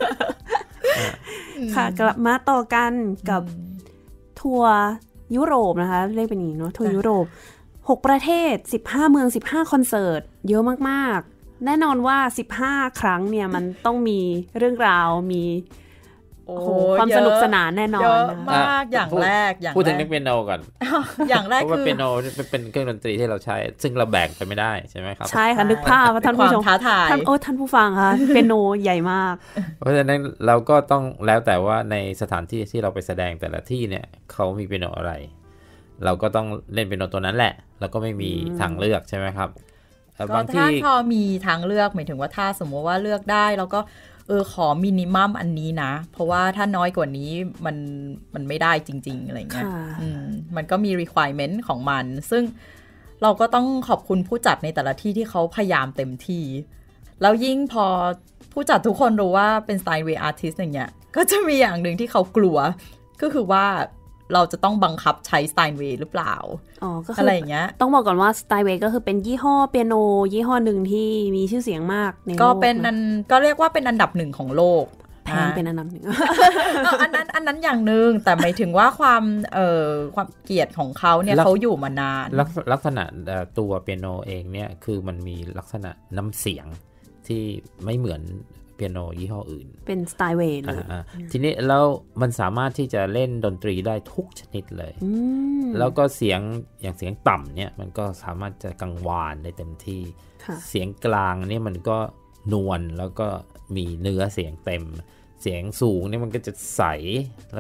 ค่ะกลับมาต่อกันกับทัวร์ยุโรปนะคะเรียกเป็นอย่างนี้เนาะทัวร์ยุโรป6ประเทศ15เมือง15คอนเสิร์ตเยอะมากๆแน่นอนว่า15ครั้งเนี่ยมันต้องมีเรื่องราวมีความสนุกสนานแน่นอนมากอย่างแรกพูดถึงเปียโนก่อนอย่างแรกคือเปียโนเป็นเครื่องดนตรีที่เราใช้ซึ่งเราแบกไปไม่ได้ใช่ไหมครับใช่ค่ะนึกภาพท่านผู้ชมท่านผู้ฟังค่ะเปียโนใหญ่มากเพราะฉะนั้นเราก็ต้องแล้วแต่ว่าในสถานที่ที่เราไปแสดงแต่ละที่เนี่ยเขามีเปียโนอะไรเราก็ต้องเล่นเปียโนตัวนั้นแหละแล้วก็ไม่มีทางเลือกใช่ไหมครับบางที่พอมีทางเลือกหมายถึงว่าถ้าสมมติว่าเลือกได้แล้วก็ขอมินิมัมอันนี้นะเพราะว่าถ้าน้อยกว่านี้มันไม่ได้จริงๆอะไรเงี้ยมันก็มี requirement ของมันซึ่งเราก็ต้องขอบคุณผู้จัดในแต่ละที่ที่เขาพยายามเต็มที่แล้วยิ่งพอผู้จัดทุกคนรู้ว่าเป็น Steinway artist อย่างเงี้ยก็จะมีอย่างหนึ่งที่เขากลัวก็คือว่าเราจะต้องบังคับใช้ Steinway หรือเปล่าก็อะไรอย่างเงี้ยต้องบอกก่อนว่า Steinway ก็คือเป็นยี่ห้อเปียโนยี่ห้อหนึ่งที่มีชื่อเสียงมากในโลกก็เป็นก็เรียกว่าเป็นอันดับหนึ่งของโลกแพงเป็นอันดับหนึ่งอันนั้นอย่างนึงแต่หมายถึงว่าความเกียรติของเขาเนี่ยเขาอยู่มานานลักษณะตัวเปียโนเองเนี่ยคือมันมีลักษณะน้ำเสียงที่ไม่เหมือนเปียโนยี่ห้ออื่นเป็นสไตล์เวย์ทีนี้แล้วมันสามารถที่จะเล่นดนตรีได้ทุกชนิดเลยแล้วก็เสียงอย่างเสียงต่ำเนี่ยมันก็สามารถจะกังวานได้เต็มที่เสียงกลางเนี่ยมันก็นวลแล้วก็มีเนื้อเสียงเต็มเสียงสูงเนี่ยมันก็จะใสแล้วก็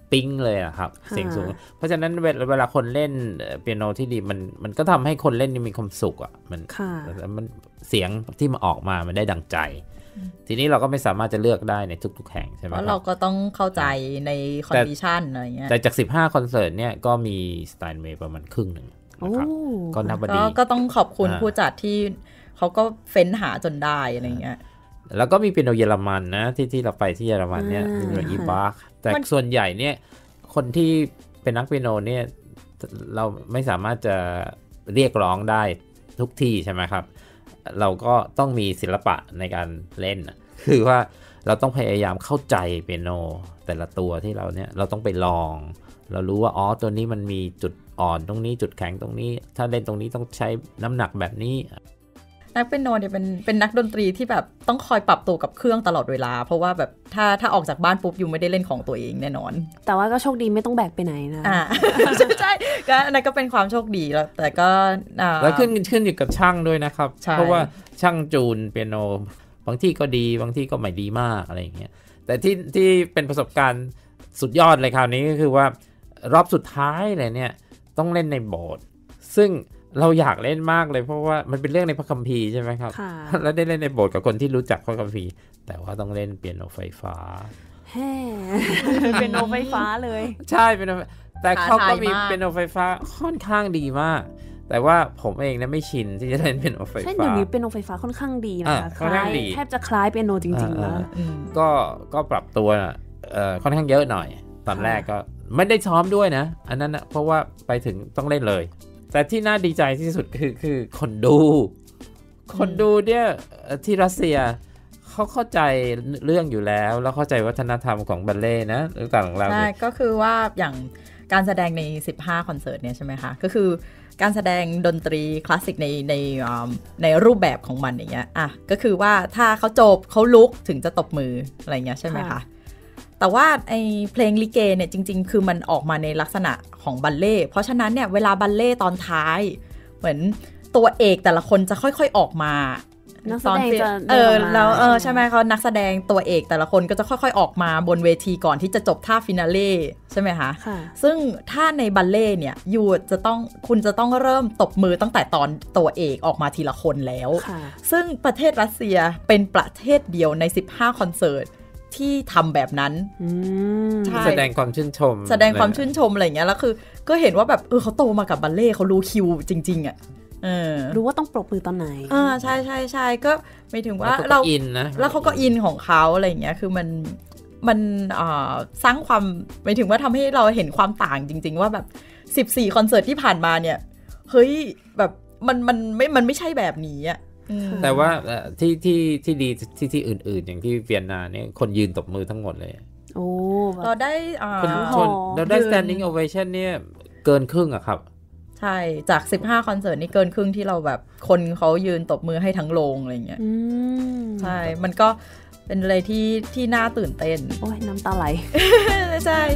ปิ๊งเลยอะครับเสียงสูงเพราะฉะนั้นเวลาคนเล่นเปียโนที่ดีมันก็ทำให้คนเล่นมีความสุขอะมันเสียงที่มาออกมามันได้ดังใจทีนี้เราก็ไม่สามารถจะเลือกได้ในทุกๆแห่งใช่ไหมครับเพราะเราก็ต้องเข้าใจในคอนดิชันอะไรเงี้ยแต่จาก15คอนเสิร์ตเนี่ยก็มีสไตน์เมย์ประมาณครึ่งหนึ่งนะครับก็นับว่าดีก็ต้องขอบคุณผู้จัดที่เขาก็เฟ้นหาจนได้อะไรเงี้ยแล้วก็มีเปียโนเยอรมันนะที่เราไปที่เยอรมันเนี่ยมีอีบาร์แต่ส่วนใหญ่เนี่ยคนที่เป็นนักเปียโนเนี่ยเราไม่สามารถจะเรียกร้องได้ทุกที่ใช่ไหมครับเราก็ต้องมีศิลปะในการเล่นคือว่าเราต้องพยายามเข้าใจเปียโนแต่ละตัวที่เราเนี่ยเราต้องไปลองเรารู้ว่าตัวนี้มันมีจุดอ่อนตรงนี้จุดแข็งตรงนี้ถ้าเล่นตรงนี้ต้องใช้น้ำหนักแบบนี้นักเปียโนเนี่ยเป็นนักดนตรีที่แบบต้องคอยปรับตัวกับเครื่องตลอดเวลาเพราะว่าแบบถ้าออกจากบ้านปุ๊บอยู่ไม่ได้เล่นของตัวเองแน่นอนแต่ว่าก็โชคดีไม่ต้องแบกไปไหนนะใช่ก็นั่นก็เป็นความโชคดีแล้วแต่ก็แล้วขึ้นอยู่กับช่างด้วยนะครับเพราะว่าช่างจูนเปียโนบางที่ก็ดีบางที่ก็ไม่ดีมากอะไรอย่างเงี้ยแต่ที่เป็นประสบการณ์สุดยอดเลยคราวนี้ก็คือว่ารอบสุดท้ายเลยเนี่ยต้องเล่นในโบสถ์ซึ่งเราอยากเล่นมากเลยเพราะว่ามันเป็นเรื่องในพระคัมภีร์ใช่ไหมครับแล้วได้เล่นในโบสถ์กับคนที่รู้จักพระคัมภีร์แต่ว่าต้องเล่นเปียโนไฟฟ้าเปียโนไฟฟ้าเลยใช่เปียโนแต่เขาก็มีเปียโนไฟฟ้าค่อนข้างดีมากแต่ว่าผมเองนะไม่ชินที่จะเล่นเปียโนไฟฟ้าเช่นเดี๋ยวนี้เปียโนไฟฟ้าค่อนข้างดีนะคะแทบจะคล้ายเปียโนจริงๆแล้วก็ปรับตัวค่อนข้างเยอะหน่อยตอนแรกก็ไม่ได้ซ้อมด้วยนะอันนั้นนะเพราะว่าไปถึงต้องเล่นเลยแต่ที่น่าดีใจที่สุดคือคนดูเนี่ยที่รัสเซียเขาเข้าใจเรื่องอยู่แล้วเข้าใจวัฒนธรรมของบัลเล่นะหรือต่างของเราใช่ก็คือว่าอย่างการแสดงใน15คอนเสิร์ตเนี่ยใช่ไหมคะก็คือการแสดงดนตรีคลาสสิกในรูปแบบของมันอย่างเงี้ยก็คือว่าถ้าเขาจบเขาลุกถึงจะตบมืออะไรเงี้ยใช่ไหมคะแต่ว่าไอ้เพลงลิเกเนี่ยจริงๆคือมันออกมาในลักษณะของบัลเล่เพราะฉะนั้นเนี่ยเวลาบัลเล่ตอนท้ายเหมือนตัวเอกแต่ละคนจะค่อยๆออกมานักแสดงจะแล้วใช่ไหมเขานักแสดงตัวเอกแต่ละคนก็จะค่อยๆออกมาบนเวทีก่อนที่จะจบท่าฟินาเล่ใช่ไหมคะซึ่งถ้าในบัลเล่เนี่ยคุณจะต้องเริ่มตบมือตั้งแต่ตอนตัวเอกออกมาทีละคนแล้วซึ่งประเทศรัสเซียเป็นประเทศเดียวใน15คอนเสิร์ตที่ทำแบบนั้นแสดงความชื่นชมอะไรอย่างเงี้ยแล้วคือก็เห็นว่าแบบเขาโตมากับบัลเล่เขารู้คิวจริงๆรู้ว่าต้องปรบมือตอนไหนใช่ก็หมายถึงว่าเราอินนะแล้วเขาก็อินของเขาอะไรอย่างเงี้ยคือมันสร้างความหมายถึงว่าทำให้เราเห็นความต่างจริงๆว่าแบบ14คอนเสิร์ตที่ผ่านมาเนี่ยเฮ้ยแบบมันไม่ใช่แบบนี้อ่ะแต่ว่าที่ดีที่อื่นๆอย่างที่เวียนนาเนี่ยคนยืนตบมือทั้งหมดเลยเราได้เราได้ standing ovation เนี่ยเกินครึ่งอะครับใช่จาก15คอนเสิร์ตนี่เกินครึ่งที่เราแบบคนเขายืนตบมือให้ทั้งโรงอะไรเงี้ยใช่มันก็เป็นอะไรที่น่าตื่นเต้นโอ้ยน้ำตาไหลใช่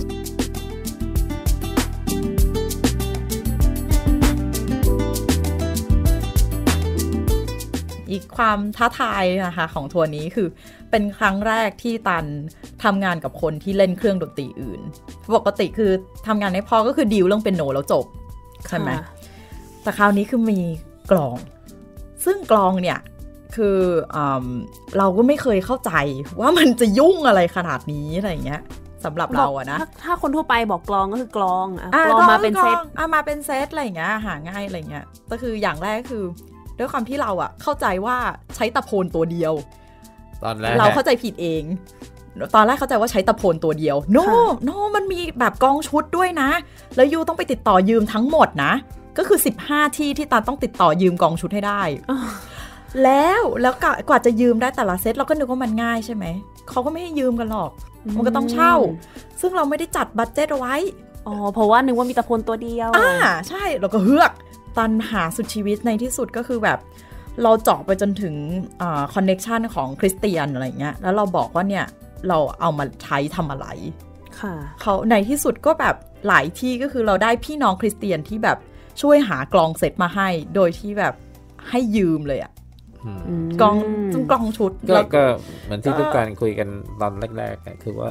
อีกความท้าทายนะคะของทัวร์นี้คือเป็นครั้งแรกที่ตันทำงานกับคนที่เล่นเครื่องดนตรีอื่นปกติคือทำงานให้พอก็คือดีลเรื่องเปียโนแล้วจบใช่ไหมแต่คราวนี้คือมีกลองซึ่งกลองเนี่ยคือเราก็ไม่เคยเข้าใจว่ามันจะยุ่งอะไรขนาดนี้อะไรเงี้ยสำหรับเราอะนะถ้าคนทั่วไปบอกกลองก็คือกลองกลองมาเป็นเซตมาเป็นเซตอะไรเงี้ยหาง่ายอะไรเงี้ยก็คืออย่างแรกคือด้วยความที่เราอะเข้าใจว่าใช้ตะโพนตัวเดียวตอนแรกเราเข้าใจผิดเองตอนแรกเข้าใจว่าใช้ตะโพนตัวเดียวโนมันมีแบบกองชุดด้วยนะแล้วยูต้องไปติดต่อยืมทั้งหมดนะก็คือ15ที่ตาต้องติดต่อยืมกองชุดให้ได้แล้วกว่าจะยืมได้แต่ละเซตเราก็นึกว่ามันง่ายใช่ไหมเขาก็ไม่ให้ยืมกันหรอกมันก็ต้องเช่าซึ่งเราไม่ได้จัดบัดเจ็ตเอาไว้เพราะว่านึกว่ามีตะโพนตัวเดียวใช่เราก็เฮือกตันหาสุดชีวิตในที่สุดก็คือแบบเราเจาะไปจนถึงคอนเนคชันของคริสเตียนอะไรเงี้ยแล้วเราบอกว่าเนี่ยเราเอามาใช้ทำอะไรเขาในที่สุดก็แบบหลายที่ก็คือเราได้พี่น้องคริสเตียนที่แบบช่วยหากลองเซตมาให้โดยที่แบบให้ยืมเลยอะกลองชุดก็เหมือนที่ทุกการคุยกันตอนแรกๆคือว่า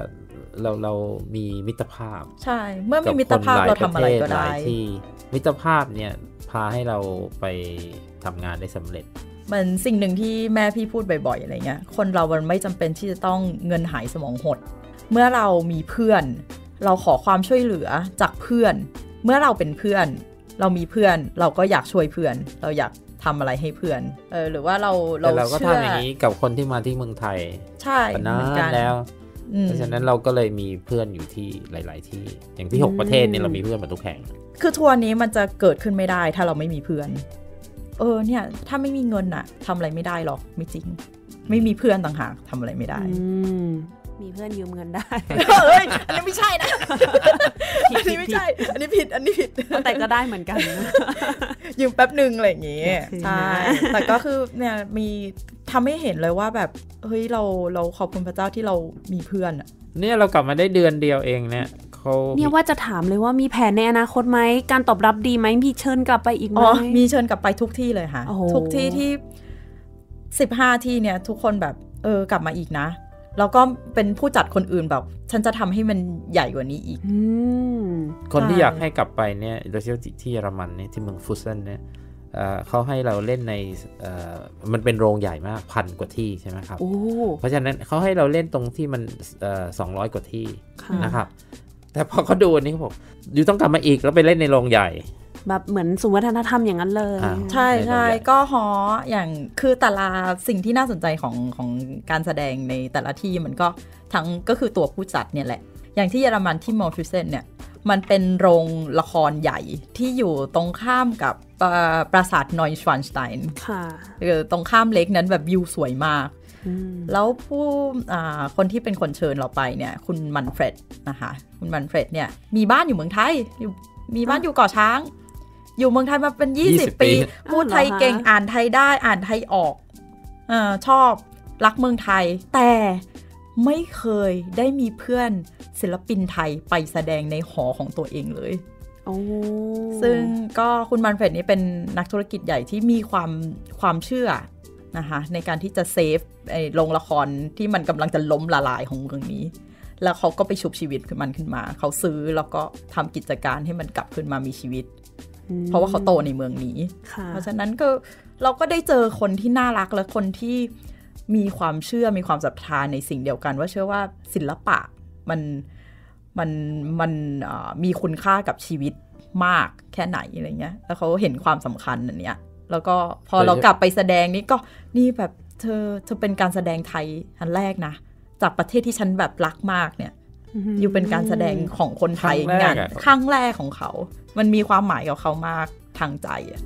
เรามีมิตรภาพใช่เมื่อมีมิตรภาพเราทำอะไรก็ได้ที่มิตรภาพเนี่ยพาให้เราไปทำงานได้สำเร็จมันสิ่งหนึ่งที่แม่พี่พูดบ่อยๆอะไรเงี้ยคนเรามันไม่จำเป็นที่จะต้องเงินหายสมองหดเมื่อเรามีเพื่อนเราขอความช่วยเหลือจากเพื่อนเมื่อเราเป็นเพื่อนเรามีเพื่อนเราก็อยากช่วยเพื่อนเราอยากทำอะไรให้เพื่อนหรือว่าเราก็ทำอย่างนี้กับคนที่มาที่เมืองไทยใช่นานแล้วเพราะฉะนั้นเราก็เลยมีเพื่อนอยู่ที่หลายๆที่อย่างที่6ประเทศเนี่ยเรามีเพื่อนมาทุกแห่งคือทัวร์นี้มันจะเกิดขึ้นไม่ได้ถ้าเราไม่มีเพื่อนเนี่ยถ้าไม่มีเงินน่ะทำอะไรไม่ได้หรอกไม่จริงไม่มีเพื่อนต่างหากทำอะไรไม่ได้มีเพื่อนยืมเงินได้อันนี้ไม่ใช่นะอันนี้ไม่ใช่อันนี้ผิดแต่ก็ได้เหมือนกันยืมแป๊บนึงอะไรอย่างงี้ใช่แต่ก็คือเนี่ยมีทำให้เห็นเลยว่าแบบเฮ้ยเราขอบคุณพระเจ้าที่เรามีเพื่อนเนี่ยเรากลับมาได้เดือนเดียวเองเนี่ยว่าจะถามเลยว่ามีแผนในอนาคตไหมการตอบรับดีไหมมีเชิญกลับไปอีกไหมมีเชิญกลับไปทุกที่เลยค่ะทุกที่ที่15ที่เนี่ยทุกคนแบบกลับมาอีกนะแล้วก็เป็นผู้จัดคนอื่นแบบฉันจะทำให้มันใหญ่กว่านี้อีกคนที่อยากให้กลับไปเนี่ยโดยเฉพาะที่เยอรมันเนี่ยที่เมืองฟุเซนเนี่ยเขาให้เราเล่นในมันเป็นโรงใหญ่มาก1,000 กว่าที่ใช่ไหมครับเพราะฉะนั้นเขาให้เราเล่นตรงที่มัน200 กว่าที่นะครับแต่พอเขาดูอันนี้เขาบอกอยู่ต้องกลับมาอีกแล้วไปเล่นในโรงใหญ่แบบเหมือนศูนย์วัฒนธรรมอย่างนั้นเลยใช่ใช่ก็อย่างคือแต่ละสิ่งที่น่าสนใจของการแสดงในแต่ละที่มันก็ทั้งก็คือตัวผู้จัดเนี่ยแหละอย่างที่เยอรมันที่มอร์ฟิเซนเนี่ยมันเป็นโรงละครใหญ่ที่อยู่ตรงข้ามกับปราสาทนอยชวานสไตน์ตรงข้ามเล็กนั้นแบบวิวสวยมากแล้วคนที่เป็นคนเชิญเราไปเนี่ยคุณมันเฟรดนะคะคุณมันเฟรดเนี่ยมีบ้านอยู่เมืองไทยมีบ้านอยู่เกาะช้างอยู่เมืองไทยมาเป็น20 ปีพูดไทยเก่งอ่านไทยได้อ่านไทยออกชอบรักเมืองไทยแต่ไม่เคยได้มีเพื่อนศิลปินไทยไปแสดงในหอของตัวเองเลยซึ่งก็คุณมันเฟรดนี่เป็นนักธุรกิจใหญ่ที่มีความเชื่อนะคะในการที่จะเซฟโรงละครที่มันกำลังจะล้มละลายของเมืองนี้แล้วเขาก็ไปชุบชีวิตมันขึ้นมาเขาซื้อแล้วก็ทำกิจการให้มันกลับขึ้นมามีชีวิตเพราะว่าเขาโตในเมืองนี้เพราะฉะนั้นก็เราก็ได้เจอคนที่น่ารักและคนที่มีความเชื่อมีความศรัทธาในสิ่งเดียวกันว่าเชื่อว่าศิลปะมันมีคุณค่ากับชีวิตมากแค่ไหนอะไรเงี้ยแล้วเขาเห็นความสำคัญอันเนี้ยแล้วก็พอเรากลับไปแสดงนี่แบบเธอเป็นการแสดงไทยอันแรกนะจากประเทศที่ฉันแบบรักมากเนี่ยอยู่เป็นการแสดงของคนไทยงานครั้งแรกของเขามันมีความหมายกับเขามากทางใจ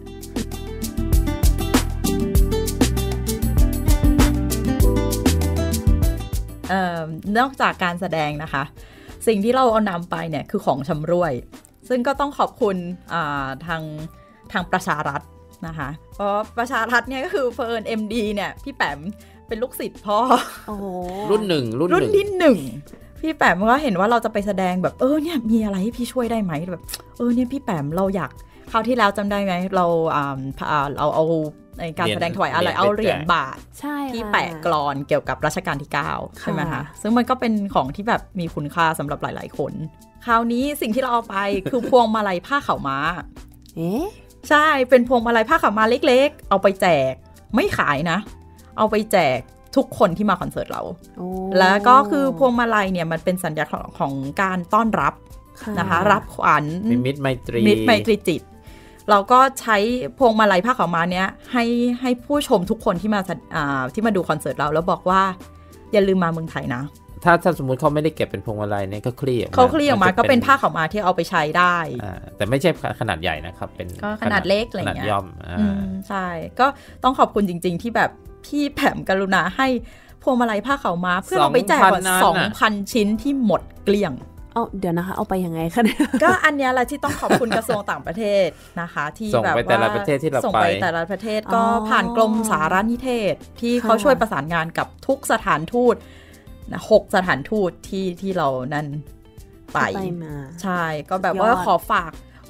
นอกจากการแสดงนะคะสิ่งที่เราเอานำไปเนี่ยคือของชำร่วยซึ่งก็ต้องขอบคุณทางประชารัฐนะคะเพราะประชารัฐเนี่ยก็คือเฟิร์น MD เนี่ยพี่แปมเป็นลูกศิษย์พ่อรุ่นที่หนึ่งพี่แปมก็เห็นว่าเราจะไปแสดงแบบเนี่ยมีอะไรให้พี่ช่วยได้ไหมแบบเนี่ยพี่แปมเราอยากคราวที่แล้วจำได้ไหมเราเอาในการแสดงถวายอะไรเอาเหรียญบาทที่แปะกลอนเกี่ยวกับรัชกาลที่9ใช่ไหมคะซึ่งมันก็เป็นของที่แบบมีคุณค่าสำหรับหลายๆคนคราวนี้สิ่งที่เราเอาไปคือพวงมาลัยผ้าขาวม้าใช่เป็นพวงมาลัยผ้าขาวม้าเล็กๆเอาไปแจกไม่ขายนะเอาไปแจกทุกคนที่มาคอนเสิร์ตเราแล้วก็คือพวงมาลัยเนี่ยมันเป็นสัญญาของการต้อนรับนะคะรับขวัญมิตรไมตรีจิตเราก็ใช้พวงมาลัยผ้าขาวม้าเนี้ยให้ผู้ชมทุกคนที่มาดูคอนเสิร์ตเราแล้วบอกว่าอย่าลืมมาเมืองไทยนะถ้าสมมุติเขาไม่ได้เก็บเป็นพวงมาลัยเนี่ยก็เคลี่ยออกมาก็เป็นผ้าขาวม้าที่เอาไปใช้ได้แต่ไม่ใช่ขนาดใหญ่นะครับเป็นก็ขนาดเล็กอะไรเงี้ยขนาดย่อมใช่ก็ต้องขอบคุณจริงๆที่แบบพี่แผมกรุณาให้พวงมาลัยผ้าขาวม้าเพื่อเอาไปแจกกว่า 2,000 ชิ้นที่หมดเกลี้ยงเดี๋ยวนะคะเอาไปยังไงคะเนี่ยก็อันนี้แหละที่ต้องขอบคุณกระทรวงต่างประเทศนะคะที่แบบว่าส่งไปแต่ละประเทศที่เราไปส่งไปแต่ละประเทศก็ผ่านกรมสารนิเทศที่เขาช่วยประสานงานกับทุกสถานทูต6 สถานทูตที่เรานั่นไปใช่ก็แบบว่าขอ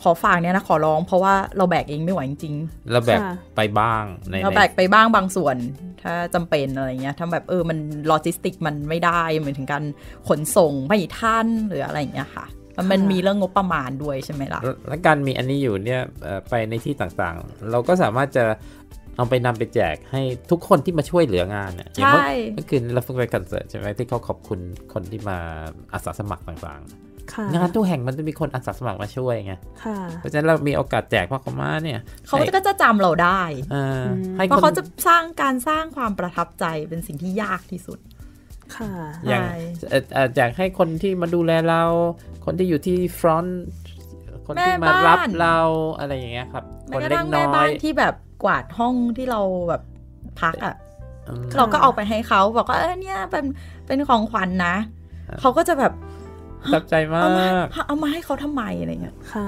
ขอฝากเนี่ยนะขอร้องเพราะว่าเราแบกเองไม่ไหวจริงๆเราแบกไปบ้างเราแบกไปบ้างบางส่วนถ้าจำเป็นอะไรเงี้ยถ้าแบบมันโลจิสติกมันไม่ได้เหมือนถึงการขนส่งไม่ทันหรืออะไรอย่างเงี้ยค่ะมันมีเรื่องงบประมาณด้วยใช่ไหมล่ะและการมีอันนี้อยู่เนี่ยไปในที่ต่างๆเราก็สามารถจะเอาไปนำไปแจกให้ทุกคนที่มาช่วยเหลืองานเนี่ยอย่างเมื่อคืนเราเพิ่งไปคอนเสิร์ตใช่ไหมที่เขาขอบคุณคนที่มาอาสาสมัครต่างๆงานทุกแห่งมันจะมีคนอาสาสมัครมาช่วยไงเพราะฉะนั้นเรามีโอกาสแจกมากกว่าเนี่ยเขาก็จะจำเราได้เพราะเขาจะสร้างความประทับใจเป็นสิ่งที่ยากที่สุดอย่างแจกให้คนที่มาดูแลเราคนที่อยู่ที่ฟรอนต์คนที่มารับเราอะไรอย่างเงี้ยครับคนเล็กน้อยแม่บ้านที่แบบกวาดห้องที่เราแบบพักเราก็เอาไปให้เขาบอกว่าเนี่ยเป็นของขวัญนะเขาก็จะแบบตับใจมากเอามาให้เขาทำไมอะไรเงี้ยค่ะ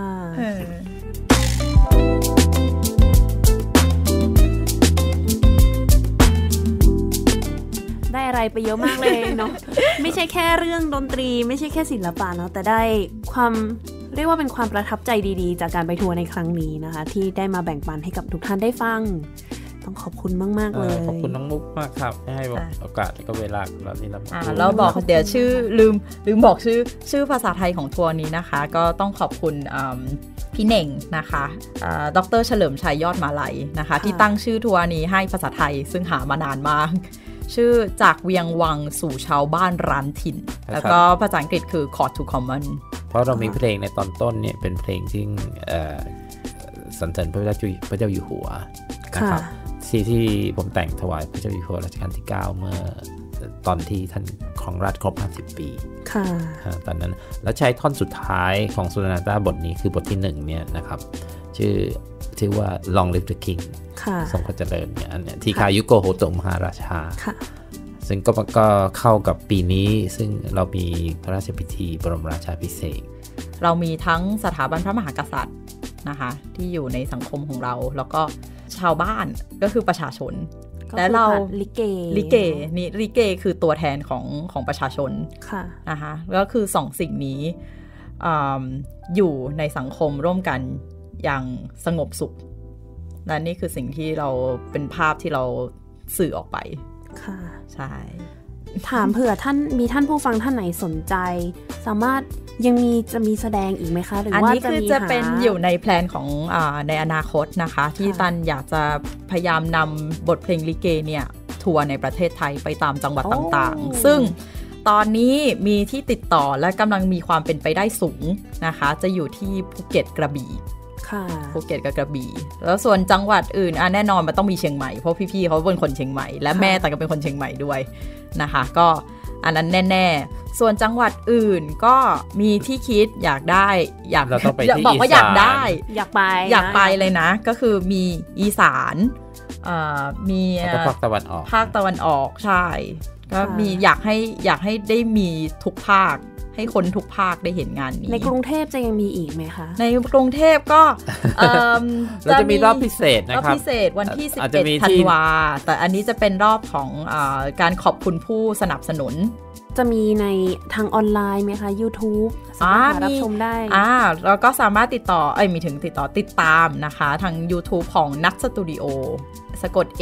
ได้อะไรไปเยอะมากเลยเนาะ ไม่ใช่แค่เรื่องดนตรีไม่ใช่แค่ศิลปะเนาะแต่ได้ความเรียกว่าเป็นความประทับใจดีๆจากการไปทัวร์ในครั้งนี้นะคะที่ได้มาแบ่งปันให้กับทุกท่านได้ฟังต้องขอบคุณมากๆเลยขอบคุณน้องมุกมากครับให้โอกาสและก็เวลาเราที่เราแล้วบอกเดี๋ยวชื่อลืมบอกชื่อภาษาไทยของทัวร์นี้นะคะก็ต้องขอบคุณพี่เน่งนะคะดร.เฉลิมชัยยอดมาลัยนะคะที่ตั้งชื่อทัวร์นี้ให้ภาษาไทยซึ่งหามานานมากชื่อจากเวียงวังสู่ชาวบ้านร้านถิ่นแล้วก็ภาษาอังกฤษคือ Chord to Common เพราะเรามีเพลงในตอนต้นเนี่ยเป็นเพลงที่สรรเสริญพระเจ้าอยู่หัวนะครับที่ผมแต่งถวายพระเจ้าอยู่หัวรัชกาลที่9เมื่อตอนที่ท่านครองราชย์ครบ50 ปีตอนนั้นแล้วใช้ท่อนสุดท้ายของโซนาต้าบทนี้คือบทที่1เนี่ยนะครับชื่อว่า Long Live the King ทรงพระเจริญเนี่ยอันเนี้ยทีคายุโกโฮโตะมหาราชาซึ่งก็เข้ากับปีนี้ซึ่งเรามีพระราชพิธีบรมราชาภิเษกเรามีทั้งสถาบันพระมหากษัตริย์นะคะที่อยู่ในสังคมของเราแล้วก็ชาวบ้านก็คือประชาชนและเราลิเกนี่ลิเกคือตัวแทนของประชาชนนะคะก็คือ2สิ่งนี้อยู่ในสังคมร่วมกันอย่างสงบสุขและนี่คือสิ่งที่เราเป็นภาพที่เราสื่อออกไปค่ะใช่ถามเผื่อท่านผู้ฟังท่านไหนสนใจสามารถจะมีแสดงอีกไหมคะหรือว่าจะมีจะเป็นอยู่ในแพลนของในอนาคตนะคะที่ตันอยากจะพยายามนำบทเพลงลิเกเนี่ยทัวร์ในประเทศไทยไปตามจังหวัดต่างๆซึ่งตอนนี้มีที่ติดต่อและกำลังมีความเป็นไปได้สูงนะคะจะอยู่ที่ภูเก็ตกระบี่ภูเก็ตกับกระบี่แล้วส่วนจังหวัดอื่นแน่นอนมันต้องมีเชียงใหม่เพราะพี่ๆเขาเป็นคนเชียงใหม่และแม่แต่ก็เป็นคนเชียงใหม่ด้วยนะคะก็อันนั้นแน่ๆส่วนจังหวัดอื่นก็มีที่คิดอยากได้อยากบอกว่าอยากได้อยากไปเลยนะก็คือมีอีสานมีภาคตะวันออกใช่ก็มีอยากให้ได้มีทุกภาคให้คนทุกภาคได้เห็นงานนี้ในกรุงเทพจะยังมีอีกไหมคะในกรุงเทพก็เราจะมีรอบพิเศษนะครับรอบพิเศษวันที่11ธันวาแต่อันนี้จะเป็นรอบของการขอบคุณผู้สนับสนุนจะมีในทางออนไลน์ไหมคะ YouTube สามารถรับชมได้แล้วก็สามารถติดตามนะคะทาง YouTube ของ Nut Studio สะกด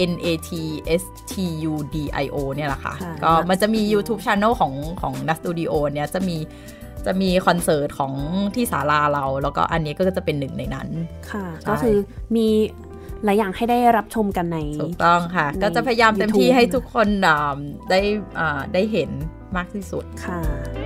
NATSTUDIO เนี่ยแหละค่ะก็มันจะมี YouTube Channel ของ Nut Studio เนี่ยจะมีคอนเสิร์ตของที่ศาลาเราแล้วก็อันนี้ก็จะเป็นหนึ่งในนั้นค่ะก็คือมีหลายอย่างให้ได้รับชมกันในถูกต้องค่ะก็จะพยายามเต็มที่ให้ทุกคนได้เห็นมากที่สุดค่ะ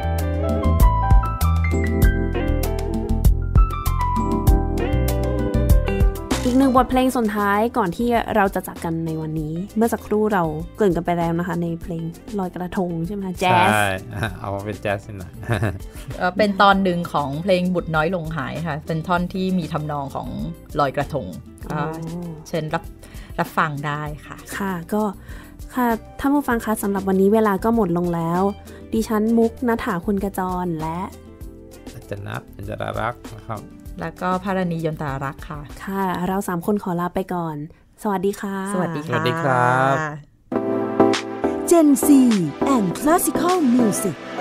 อีกหนึ่งบทเพลงสุดท้ายก่อนที่เราจะจากกันในวันนี้เมื่อสักครู่เราเกริ่นกันไปแล้วนะคะในเพลงลอยกระทงใช่ไหมแจ๊สใช่เอาเป็นแจ๊สหน่อยเป็นตอนหนึ่งของเพลงบุตรน้อยลงหายค่ะเป็นท่อนที่มีทำนองของลอยกระทงเชิญรับฟังได้ค่ะค่ะก็ค่ะท่านผู้ฟังคะสำหรับวันนี้เวลาก็หมดลงแล้วดิฉันมุกณฐาคุณกระจรและอาจารย์นัทเป็นจรารักษ์นะครับแล้วก็ภารณียนตารักษ์ค่ะค่ะเรา3คนขอลาไปก่อนสวัสดีค่ะสวัสดีค่ะสวัสดีครับ Gen Z and Classical Music